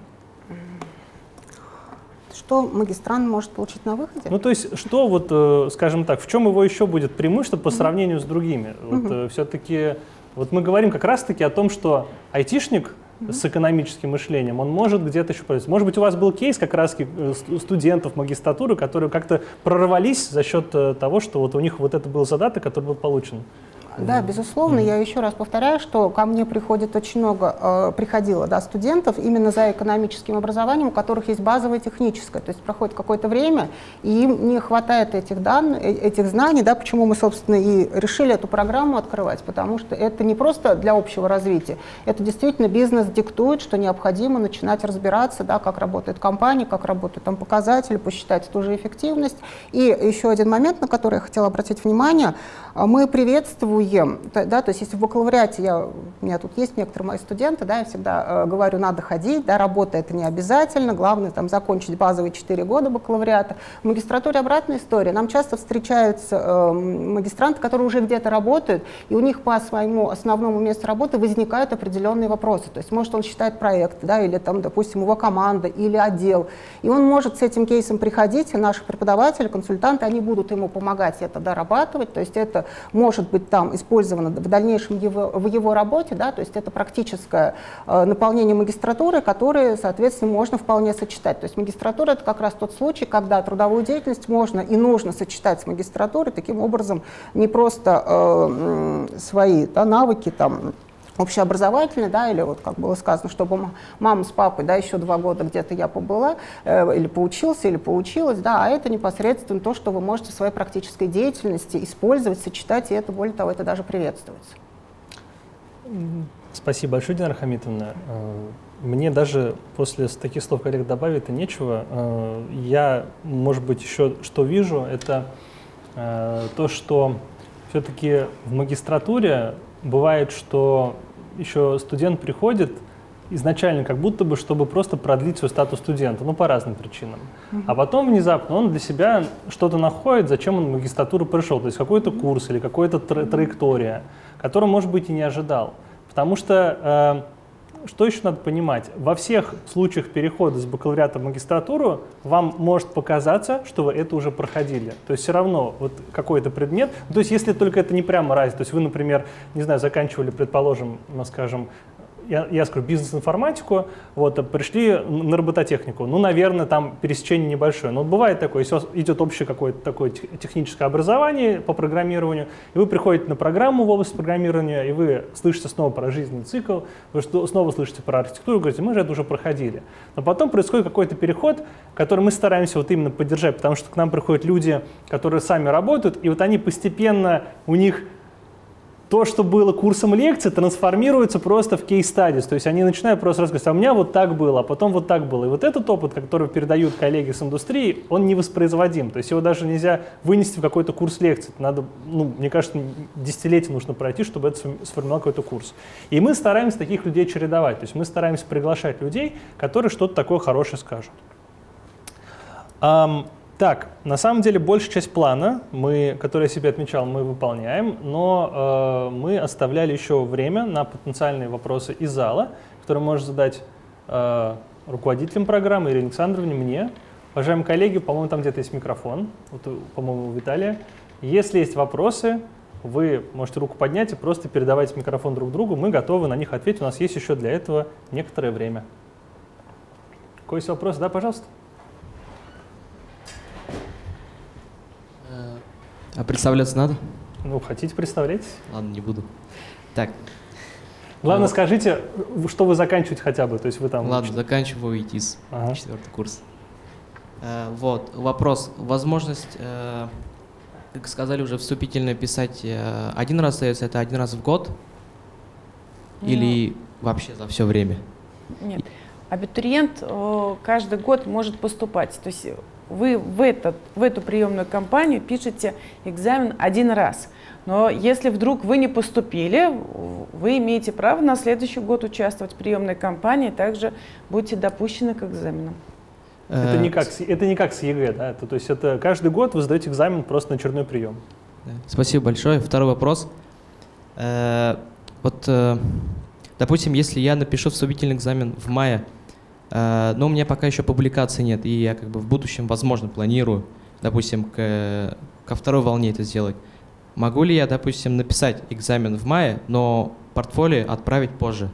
C: Что магистрант может получить на выходе?
A: Ну, то есть, что вот, скажем так, в чем его еще будет преимущество по сравнению с другими? Вот, все-таки, вот мы говорим как раз-таки о том, что айтишник с экономическим мышлением, он может где-то еще произвести. Может быть, у вас был кейс как раз студентов магистратуры, которые как-то прорвались за счет того, что вот у них вот это был задаток, который был получен.
C: Да, безусловно. Я еще раз повторяю, что ко мне приходит очень много, приходило студентов именно за экономическим образованием, у которых есть базовое техническое. То есть проходит какое-то время, и им не хватает этих знаний, почему мы, собственно, и решили эту программу открывать, потому что это не просто для общего развития, это действительно бизнес диктует, что необходимо начинать разбираться, как работает компания, как работают там показатели, посчитать ту же эффективность. И еще один момент, на который я хотела обратить внимание, мы приветствуем, то есть если в бакалавриате, у меня тут есть некоторые мои студенты, я всегда говорю, надо ходить, работа это не обязательно, главное там закончить базовые 4 года бакалавриата. В магистратуре обратная история. Нам часто встречаются магистранты, которые уже где-то работают, и у них по своему основному месту работы возникают определенные вопросы. То есть может он считает проект, или там, допустим, его команда или отдел, и он может с этим кейсом приходить, и наши преподаватели, консультанты, они будут ему помогать это дорабатывать, то есть это может быть там использовано в дальнейшем в его работе, то есть это практическое наполнение магистратуры, которое, соответственно, можно вполне сочетать. То есть магистратура — это как раз тот случай, когда трудовую деятельность можно и нужно сочетать с магистратурой, таким образом не просто свои навыки общеобразовательные, или вот как было сказано, чтобы мама с папой, еще 2 года где-то я побыла, или поучился, или поучилась, а это непосредственно то, что вы можете в своей практической деятельности использовать, сочетать, и это, более того, это даже приветствуется.
A: Спасибо большое, Динара Хамитовна. Мне даже после таких слов коллег добавить-то нечего. Я, может быть, еще что вижу, это то, что все-таки в магистратуре бывает, что еще студент приходит изначально как будто бы, чтобы просто продлить свой статус студента, по разным причинам. А потом внезапно он для себя что-то находит, зачем он в магистратуру пришел, то есть какой-то курс или какая-то траектория, которую, может быть, и не ожидал. Потому что, что еще надо понимать, во всех случаях перехода с бакалавриата в магистратуру вам может показаться, что вы это уже проходили. То есть все равно вот какой-то предмет, то есть если только это не прямо разница, то есть вы, например, не знаю, заканчивали, предположим, скажем, я скажу, бизнес-информатику, пришли на робототехнику, наверное, там пересечение небольшое. Но бывает такое, если у вас идет общее какое-то такое техническое образование по программированию, и вы приходите на программу в область программирования, и вы слышите снова про жизненный цикл, вы снова слышите про архитектуру, говорите, мы же это уже проходили. Но потом происходит какой-то переход, который мы стараемся именно поддержать, потому что к нам приходят люди, которые сами работают, и они постепенно, у них то, что было курсом лекций, трансформируется просто в кейс-стадис. То есть они начинают просто рассказывать, а у меня вот так было, а потом вот так было. И вот этот опыт, который передают коллеги с индустрии, он невоспроизводим. То есть его даже нельзя вынести в какой-то курс лекций. Надо, мне кажется, десятилетия нужно пройти, чтобы это сформировал какой-то курс. И мы стараемся таких людей чередовать. То есть мы стараемся приглашать людей, которые что-то такое хорошее скажут. Так, на самом деле большая часть плана, который я себе отмечал, мы выполняем, но мы оставляли еще время на потенциальные вопросы из зала, которые можно задать руководителям программы, Ирине Александровне, мне. Уважаемые коллеги, по-моему, там где-то есть микрофон, вот, по-моему, у Виталия. Если есть вопросы, вы можете руку поднять и просто передавайте микрофон друг другу, мы готовы на них ответить, у нас есть еще для этого некоторое время. Какой есть вопрос? Да, пожалуйста.
E: А представляться надо?
A: Ну, хотите, представляйтесь.
E: Ладно, не буду. Так.
A: Главное, скажите, что вы заканчиваете хотя бы. То есть вы там...
E: Ладно, заканчиваю ИТИС, 4-й курс. Вот, вопрос. Возможность, как сказали уже, вступительно писать один раз остается, это один раз в год? Или вообще за все время?
D: Нет. Абитуриент каждый год может поступать. То есть вы в эту приемную кампанию пишете экзамен один раз. Но если вдруг вы не поступили, вы имеете право на следующий год участвовать в приемной кампании, также будете допущены к экзаменам.
A: Это не как с ЕГЭ, да? То есть это каждый год вы сдаете экзамен просто на очередной прием.
E: Спасибо большое. Второй вопрос. Допустим, если я напишу вступительный экзамен в мае, но у меня пока еще публикации нет, и я как бы в будущем, возможно, планирую, допустим, ко второй волне это сделать. Могу ли я, допустим, написать экзамен в мае, но портфолио отправить позже?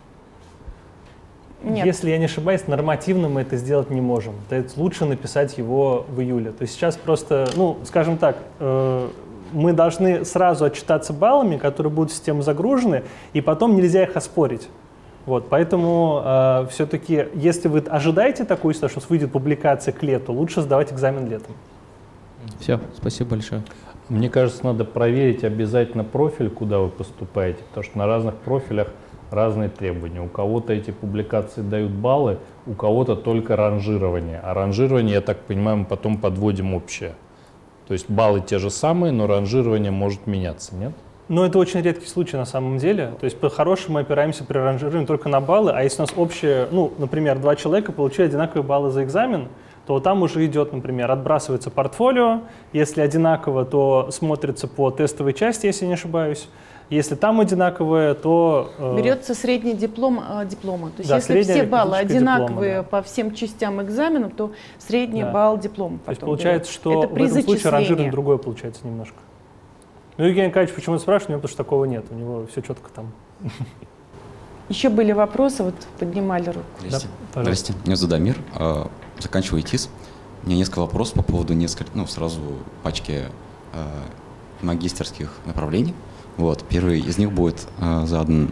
A: Нет. Если я не ошибаюсь, нормативно мы это сделать не можем. То есть лучше написать его в июле. То есть сейчас просто, скажем так, мы должны сразу отчитаться баллами, которые будут в систему загружены, и потом нельзя их оспорить. Вот, поэтому все-таки, если вы ожидаете такую ситуацию, что выйдет публикация к лету, лучше сдавать экзамен летом.
E: Все, спасибо большое.
B: Мне кажется, надо проверить обязательно профиль, куда вы поступаете, потому что на разных профилях разные требования. У кого-то эти публикации дают баллы, у кого-то только ранжирование. А ранжирование, я так понимаю, мы потом подводим общее. То есть баллы те же самые, но ранжирование может меняться, нет?
A: Но это очень редкий случай на самом деле. То есть по-хорошему мы опираемся при ранжировании только на баллы, а если у нас общее, например, 2 человека получили одинаковые баллы за экзамен, то там уже идет, например, отбрасывается портфолио. Если одинаково, то смотрится по тестовой части, если не ошибаюсь. Если там одинаковое, то...
D: Берется средний диплом диплома. То есть
A: да,
D: если все баллы одинаковые
A: диплома, да,
D: по всем частям экзаменов, то средний балл диплома.
A: То есть получается, что в этом случае ранжирование другое получается немножко. Евгений Николаевич почему-то спрашивает, у него потому что такого нет, у него все четко там.
D: Еще были вопросы, вот поднимали руку.
F: Здравствуйте, меня зовут Дамир, заканчиваю ИТИС. У меня несколько вопросов по поводу сразу пачки магистерских направлений. Вот, первый из них будет задан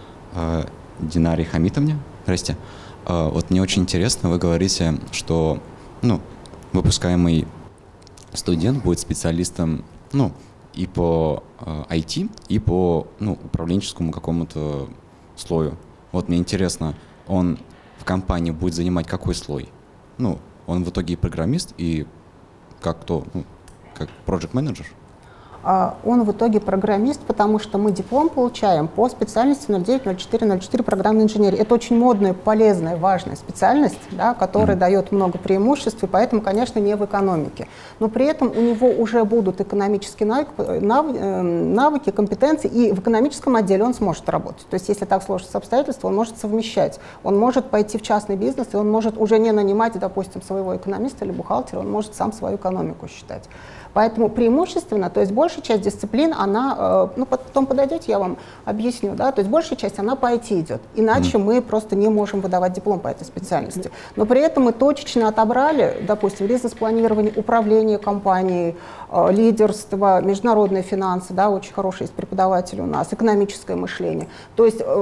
F: Динаре Хамитовне. Здрасте. Вот мне очень интересно, вы говорите, что выпускаемый студент будет специалистом и по IT, и по управленческому какому-то слою. Вот мне интересно, он в компании будет занимать какой слой? Он в итоге и программист, и как project manager?
C: Он в итоге программист, потому что мы диплом получаем по специальности 090404 программной инженерии. Это очень модная, полезная, важная специальность, да, которая дает много преимуществ, и поэтому, конечно, не в экономике. Но при этом у него уже будут экономические навыки, компетенции, и в экономическом отделе он сможет работать. То есть, если так сложатся обстоятельства, он может совмещать. Он может пойти в частный бизнес, и он может уже не нанимать, допустим, своего экономиста или бухгалтера, он может сам свою экономику считать. Поэтому преимущественно, то есть большая часть дисциплин, она, потом подойдете, я вам объясню, да, то есть большая часть, она по IT идет, иначе мы просто не можем выдавать диплом по этой специальности. Но при этом мы точечно отобрали, допустим, бизнес-планирование, управление компанией, лидерство, международные финансы, да, очень хороший есть преподаватель у нас, экономическое мышление. То есть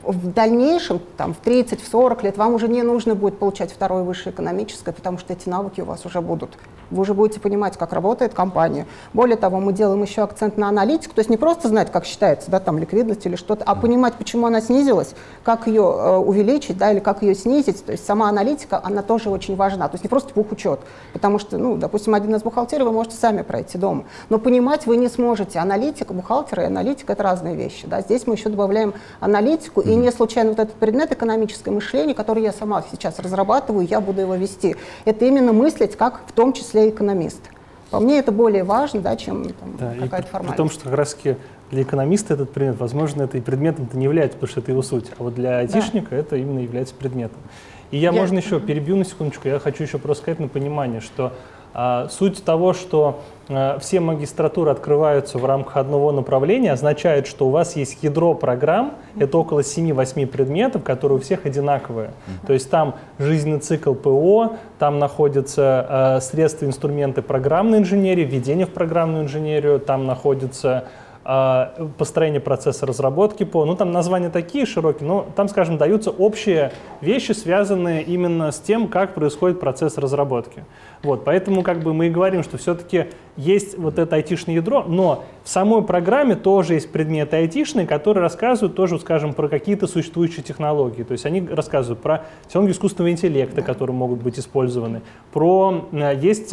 C: в дальнейшем, там, в 30, в 40 лет вам уже не нужно будет получать второе высшее экономическое, потому что эти навыки у вас уже будут. Вы уже будете понимать, как работает компания. Более того, мы делаем еще акцент на аналитику, то есть не просто знать, как считается, да, там, ликвидность или что-то, а понимать, почему она снизилась, как ее увеличить, да, или как ее снизить. То есть сама аналитика, она тоже очень важна. То есть не просто бухучет, потому что, ну, допустим, один из бухгалтерий вы можете сами пройти дома, но понимать вы не сможете. Аналитика, бухгалтер и аналитика — это разные вещи. Да. Здесь мы еще добавляем аналитику, и не случайно вот этот предмет экономическое мышление, который я сама сейчас разрабатываю, я буду его вести. Это именно мыслить как в том числе экономист. По мне это более важно, да, чем какая-то формальность.
A: При том, что как раз для экономиста этот предмет, возможно, это и предметом-то не является, потому что это его суть. А вот для айтишника это именно является предметом. И я, можно еще перебью на секундочку, я хочу еще просто сказать на понимание, что суть того, что все магистратуры открываются в рамках одного направления, означает, что у вас есть ядро программ, это около 7-8 предметов, которые у всех одинаковые. То есть там жизненный цикл ПО, там находятся средства, инструменты программной инженерии, введение в программную инженерию, там находятся построение процесса разработки ПО. Ну, там названия такие широкие, но там, скажем, даются общие вещи, связанные именно с тем, как происходит процесс разработки. Вот, поэтому как бы мы и говорим, что все-таки есть вот это айтишное ядро, но в самой программе тоже есть предметы айтишные, которые рассказывают тоже, скажем, про какие-то существующие технологии. То есть они рассказывают про технологии искусственного интеллекта, которые могут быть использованы. Есть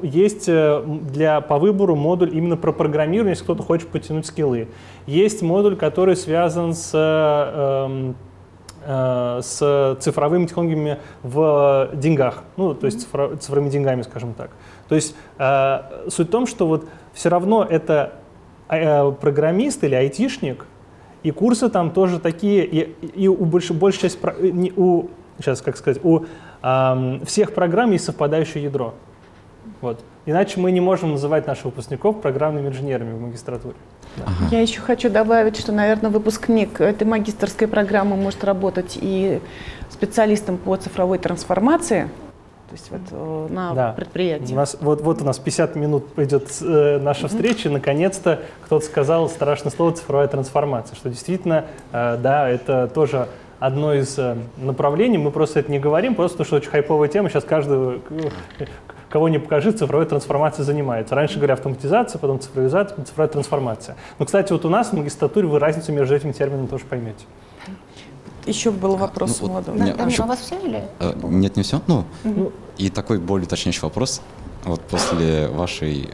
A: по выбору модуль именно про программирование, если кто-то хочет потянуть скиллы. Есть модуль, который связан с цифровыми технологиями в деньгах, ну, то есть цифровыми деньгами, скажем так. То есть суть в том, что вот все равно это программист или айтишник, и курсы там тоже такие, и у большей части, сейчас, как сказать, у всех программ есть совпадающее ядро. Вот. Иначе мы не можем называть наших выпускников программными инженерами в магистратуре.
D: Ага. Я еще хочу добавить, что, наверное, выпускник этой магистерской программы может работать и специалистом по цифровой трансформации, то есть вот на предприятии.
A: Вот у нас 50 минут идет наша встреча, и наконец-то кто-то сказал страшное слово «цифровая трансформация», что действительно, да, это тоже одно из направлений, мы просто это не говорим, просто потому что очень хайповая тема, сейчас каждый, кого не покажи, цифровой трансформацией занимается. Раньше говорили автоматизация, потом цифровизация, потом цифровая трансформация. Но, кстати, вот у нас в магистратуре вы разницу между этими терминами тоже поймете.
D: Еще был вопрос у молодого.
C: А вас все или?
F: Нет, не все. И такой более уточняющий вопрос. Вот после вашей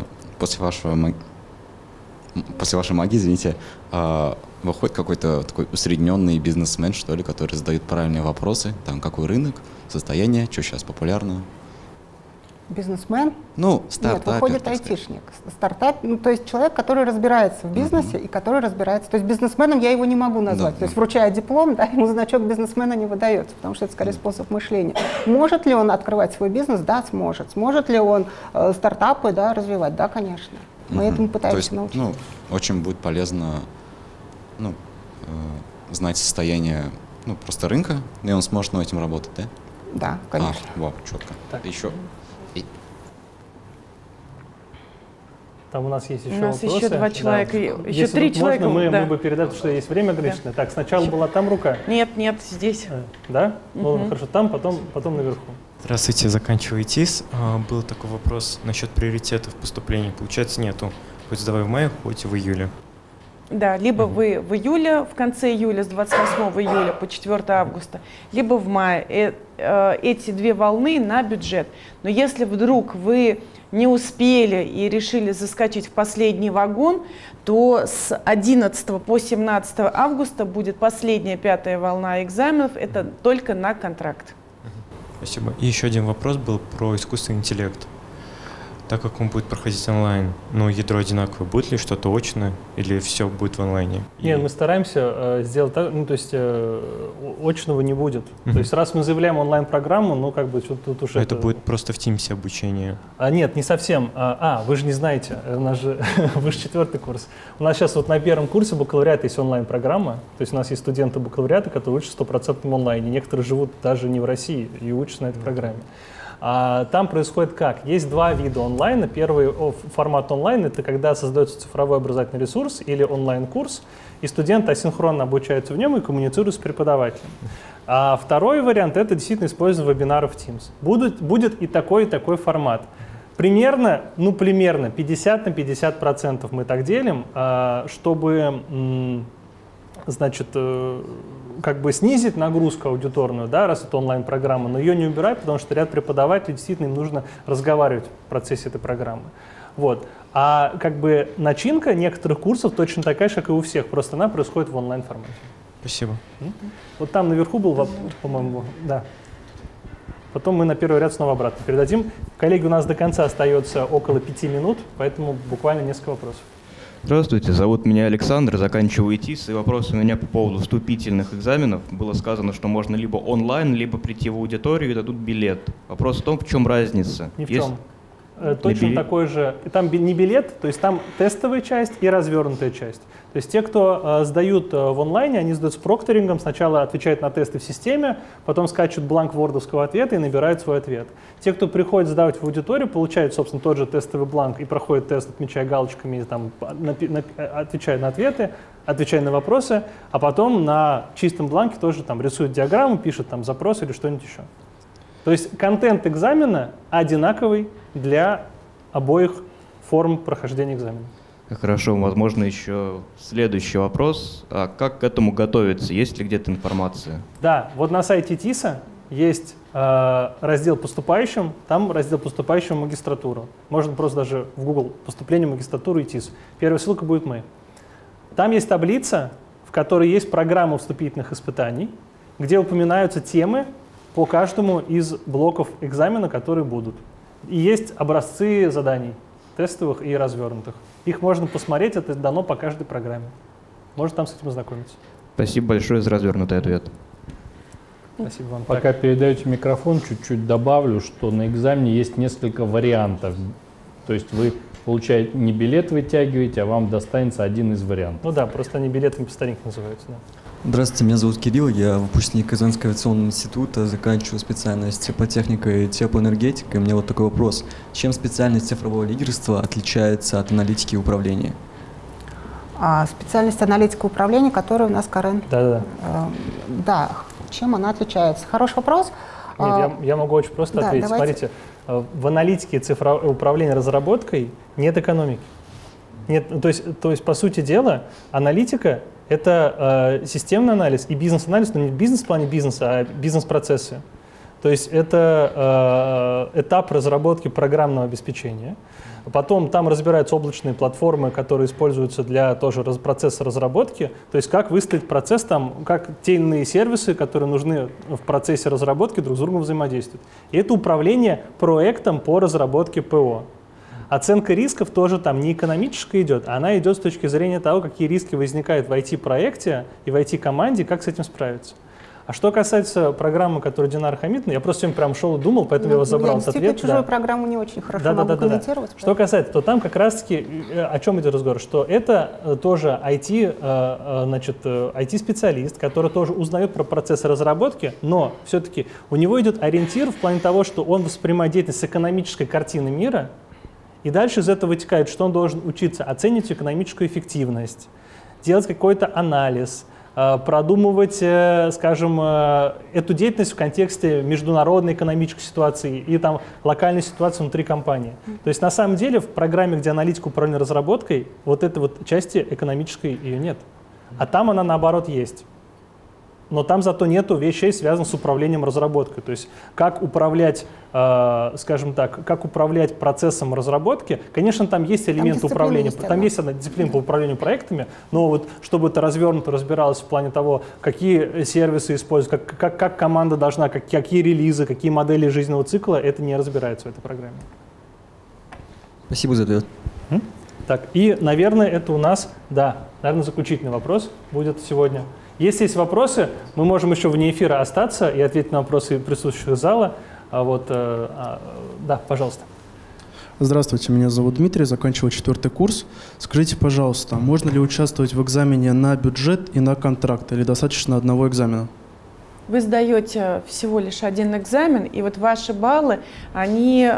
F: магии, извините, выходит какой-то такой усредненный бизнесмен, что ли, который задает правильные вопросы, там, какой рынок, состояние, что сейчас популярно.
C: Бизнесмен?
F: Ну, стартапер.
C: Нет, выходит айтишник. То есть человек, который разбирается в бизнесе и который разбирается. То есть бизнесменом я его не могу назвать. То есть вручая диплом, да, ему значок бизнесмена не выдается, потому что это скорее способ мышления. Может ли он открывать свой бизнес? Да, сможет. Сможет ли он стартапы, да, развивать? Да, конечно. Мы этому пытаемся научить.
F: Очень будет полезно знать состояние просто рынка, и он сможет над этим работать, да?
C: Да, конечно.
F: Вау, четко. Так. Еще.
A: Там у нас есть еще
D: вопросы.
A: У нас
D: еще 2 человека, еще 3 человека.
A: Мы бы передать, потому что есть время ограниченное. Да. Так, сначала была там рука.
D: Нет, здесь.
A: Да? Ну, хорошо, там, потом наверху.
G: Здравствуйте, заканчиваю ИТИС. Был такой вопрос насчет приоритетов поступления. Получается, нету. Хоть сдавай в мае, хоть в июле.
D: Да, либо вы в июле, в конце июля, с 28 июля по 4 августа, либо в мае. Эти 2 волны на бюджет. Но если вдруг вы не успели и решили заскочить в последний вагон, то с 11 по 17 августа будет последняя 5-я волна экзаменов. Это только на контракт.
G: Спасибо. И еще один вопрос был про искусственный интеллект. Так как он будет проходить онлайн, ядро одинаковое, будет ли что-то очное или все будет в онлайне?
A: Нет, мы стараемся сделать так, то есть очного не будет. То есть раз мы заявляем онлайн-программу, тут уже...
G: Это будет просто в Teams обучение?
A: Нет, не совсем. Вы же не знаете, у нас же вы же 4-й курс. У нас сейчас на первом курсе бакалавриата есть онлайн-программа, то есть у нас есть студенты бакалавриата, которые учатся в 100% онлайне. Некоторые живут даже не в России и учатся на этой программе. Там происходит как? Есть два вида онлайна. Первый формат онлайн — это когда создается цифровой образовательный ресурс или онлайн-курс, и студенты асинхронно обучаются в нем и коммуницируют с преподавателем. А второй вариант — это действительно использование вебинаров Teams. Будет и такой формат. Примерно 50 на 50% мы так делим, чтобы, значит, как бы снизить нагрузку аудиторную, да, раз это онлайн-программа, но ее не убирать, потому что ряд преподавателей действительно им нужно разговаривать в процессе этой программы. Вот. А как бы начинка некоторых курсов точно такая же, как и у всех, просто она происходит в онлайн-формате.
G: Спасибо.
A: Вот там наверху был, по-моему, да. Потом мы на первый ряд снова обратно передадим. Коллеги, у нас до конца остается около 5 минут, поэтому буквально несколько вопросов.
H: Здравствуйте, зовут меня Александр, заканчиваю ИТИС, и вопрос у меня по поводу вступительных экзаменов. Было сказано, что можно либо онлайн, либо прийти в аудиторию и дадут билет. Вопрос в том, в чем разница.
A: Ни в чем. Точно такой же. Там не билет, то есть там тестовая часть и развернутая часть. То есть те, кто сдают в онлайне, они сдают с прокторингом, сначала отвечают на тесты в системе, потом скачут бланк вордовского ответа и набирают свой ответ. Те, кто приходит сдавать в аудиторию, получают, собственно, тот же тестовый бланк и проходят тест, отмечая галочками, там, отвечая на ответы, отвечая на вопросы, а потом на чистом бланке тоже там рисуют диаграмму, пишут там запрос или что-нибудь еще. То есть контент экзамена одинаковый для обоих форм прохождения экзамена.
H: Хорошо, возможно, еще следующий вопрос. А как к этому готовиться? Есть ли где-то информация?
A: Да, вот на сайте ТИСа есть раздел «Поступающим», там раздел «Поступающим в магистратуру». Можно просто даже в Google «Поступление в магистратуру» и ТИС. Первая ссылка будет «Мы». Там есть таблица, в которой есть программа вступительных испытаний, где упоминаются темы по каждому из блоков экзамена, которые будут. И есть образцы заданий, тестовых и развернутых. Их можно посмотреть, это дано по каждой программе. Можно там с этим ознакомиться.
H: Спасибо большое за развернутый ответ.
A: Спасибо вам.
B: Пока передаете микрофон, чуть-чуть добавлю, что на экзамене есть несколько вариантов. То есть вы получаете не билет вытягиваете, а вам достанется один из вариантов.
A: Ну да, просто они билетами по старинке называются. Да.
I: Здравствуйте, меня зовут Кирилл, я выпускник Казанского авиационного института, заканчиваю специальность теплотехника и теплоэнергетика. И у меня вот такой вопрос. Чем специальность цифрового лидерства отличается от аналитики и управления?
C: Специальность аналитика и управления, которая у нас, Карен.
A: Да.
C: Чем она отличается? Хороший вопрос.
A: Нет, я могу очень просто ответить.
C: Давайте.
A: Смотрите, в аналитике цифрового управления разработкой нет экономики. Нет, то есть, по сути дела, аналитика — это системный анализ и бизнес-анализ, но не бизнес в плане бизнеса, а бизнес-процессы. То есть это этап разработки программного обеспечения. Потом там разбираются облачные платформы, которые используются для тоже процесса разработки. То есть как выстроить процесс, там, как те или иные сервисы, которые нужны в процессе разработки, друг с другом взаимодействуют. И это управление проектом по разработке ПО. Оценка рисков тоже там не экономическая идет, а она идет с точки зрения того, какие риски возникают в IT-проекте и в IT-команде, как с этим справиться. А что касается программы, которую Динара Хамитовна, я просто сегодня прям шел и думал, поэтому я вас забрал этот ответ.
C: Я чужую программу не очень хорошо могу комментировать.
A: Что касается, то там как раз-таки, о чем идет разговор, что это тоже IT-специалист, который тоже узнает про процесс разработки, но все-таки у него идет ориентир в плане того, что он воспринимает деятельность с экономической картины мира, и дальше из этого вытекает, что он должен учиться оценивать экономическую эффективность, делать какой-то анализ, продумывать, скажем, эту деятельность в контексте международной экономической ситуации и там локальной ситуации внутри компании. То есть на самом деле в программе, где аналитика управления разработкой, вот этой вот части экономической ее нет. А там она наоборот есть. Но там зато нету вещей, связанных с управлением разработкой. То есть как управлять, скажем так, как управлять процессом разработки. Конечно, там есть элементы управления, там есть одна дисциплина по управлению проектами, но вот чтобы это развернуто разбиралось в плане того, какие сервисы используют, как команда должна, какие релизы, какие модели жизненного цикла, это не разбирается в этой программе.
I: Спасибо за ответ.
A: Так, и, наверное, это у нас, наверное, заключительный вопрос будет сегодня. Если есть вопросы, мы можем еще вне эфира остаться и ответить на вопросы присутствующих зала. Да, пожалуйста.
J: Здравствуйте, меня зовут Дмитрий, заканчиваю 4-й курс. Скажите, пожалуйста, можно ли участвовать в экзамене на бюджет и на контракт, или достаточно одного экзамена?
D: Вы сдаете всего лишь один экзамен, и вот ваши баллы, они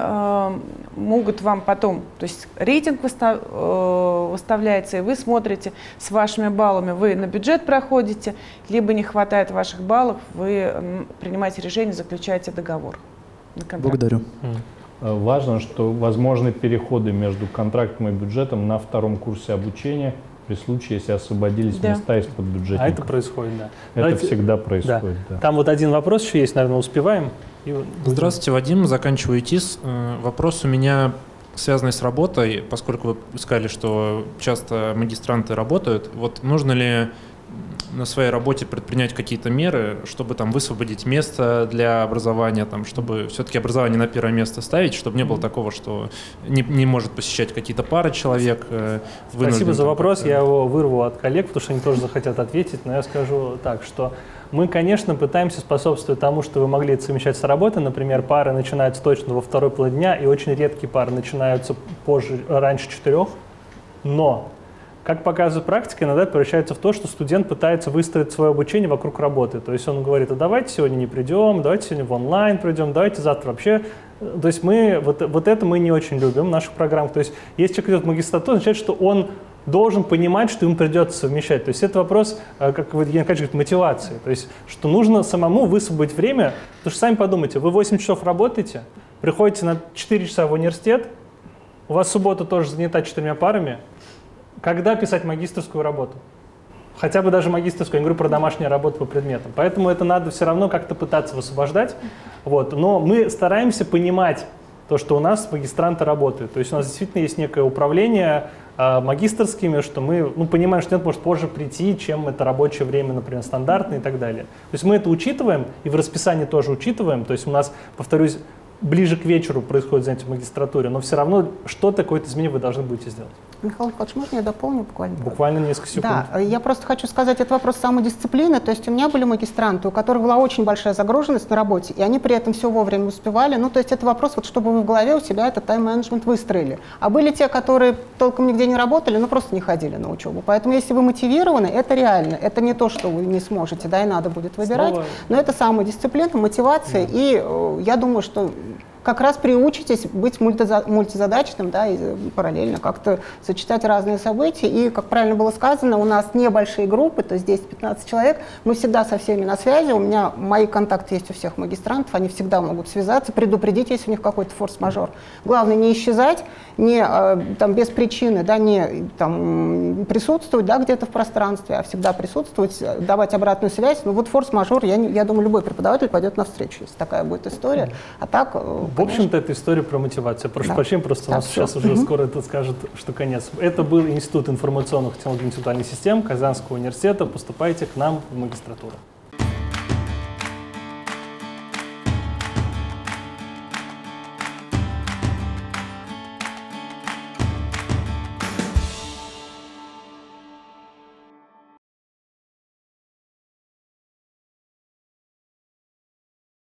D: могут вам потом, то есть рейтинг выставляется, и вы смотрите с вашими баллами, вы на бюджет проходите, либо не хватает ваших баллов, вы принимаете решение, заключаете договор на контракт.
J: Благодарю.
B: Важно, что возможны переходы между контрактом и бюджетом на втором курсе обучения при случае, если освободились места из-под бюджетника.
A: А это происходит, да.
B: Это
A: Давайте,
B: всегда происходит, да.
A: Там вот один вопрос еще есть, наверное, успеваем.
K: Здравствуйте, Вадим, заканчиваю ИТИС. Вопрос у меня связанный с работой, поскольку вы сказали, что часто магистранты работают. Вот нужно ли на своей работе предпринять какие-то меры, чтобы там высвободить место для образования, там, чтобы все-таки образование на первое место ставить, чтобы не было такого, что не может посещать какие-то пары человек.
A: Спасибо за вопрос, я его вырву от коллег, потому что они тоже захотят ответить, но я скажу так, что мы, конечно, пытаемся способствовать тому, что вы могли это совмещать с работой. Например, пары начинаются точно во второй половине дня, и очень редкие пары начинаются раньше 4, но как показывает практика, иногда превращается в то, что студент пытается выстроить свое обучение вокруг работы. То есть он говорит, а давайте сегодня не придем, давайте сегодня в онлайн придем, давайте завтра вообще. То есть мы, вот это мы не очень любим в наших программах. То есть если человек идет в магистратуру, означает, что он должен понимать, что ему придется совмещать. То есть это вопрос, как Евгений Аркадьевич говорит, мотивации. То есть что нужно самому высвободить время, потому что сами подумайте, вы 8 часов работаете, приходите на 4 часа в университет, у вас суббота тоже занята 4 парами. Когда писать магистерскую работу? Хотя бы даже магистерскую, я говорю про домашнюю работу по предметам. Поэтому это надо все равно как-то пытаться высвобождать. Вот. Но мы стараемся понимать то, что у нас магистранты работают. То есть у нас действительно есть некое управление магистерскими, что мы понимаем, что студент может позже прийти, чем это рабочее время, например, стандартное и так далее. То есть мы это учитываем, и в расписании тоже учитываем. То есть у нас, повторюсь, ближе к вечеру происходит занятие в магистратуре, но все равно что-то, какое-то изменение вы должны будете сделать.
C: Михаил Михайлович, можно я дополню буквально?
A: Буквально несколько секунд.
C: Да, я просто хочу сказать, это вопрос самодисциплины. То есть у меня были магистранты, у которых была очень большая загруженность на работе, и они при этом все вовремя успевали. Ну, то есть это вопрос, вот, чтобы вы в голове у себя этот тайм-менеджмент выстроили. А были те, которые толком нигде не работали, но просто не ходили на учебу. Поэтому если вы мотивированы, это реально. Это не то, что вы не сможете, да, и надо будет выбирать. Но это самодисциплина, мотивация. Да. И я думаю, что как раз приучитесь быть мультизадачным, да, и параллельно как-то сочетать разные события. И, как правильно было сказано, у нас небольшие группы, то есть 10-15 человек, мы всегда со всеми на связи, у меня мои контакты есть у всех магистрантов, они всегда могут связаться, предупредить, если у них какой-то форс-мажор. Главное не исчезать, не там, без причины, да, не там, присутствовать, да, где-то в пространстве, а всегда присутствовать, давать обратную связь. Ну вот форс-мажор, я думаю, любой преподаватель пойдет навстречу, если такая будет история. А так...
A: В общем-то, это история про мотивацию. Прошу прощения, просто у нас сейчас уже скоро это скажет, что конец. Это был Институт информационных технологий и интеллектуальных систем Казанского университета. Поступайте к нам в магистратуру.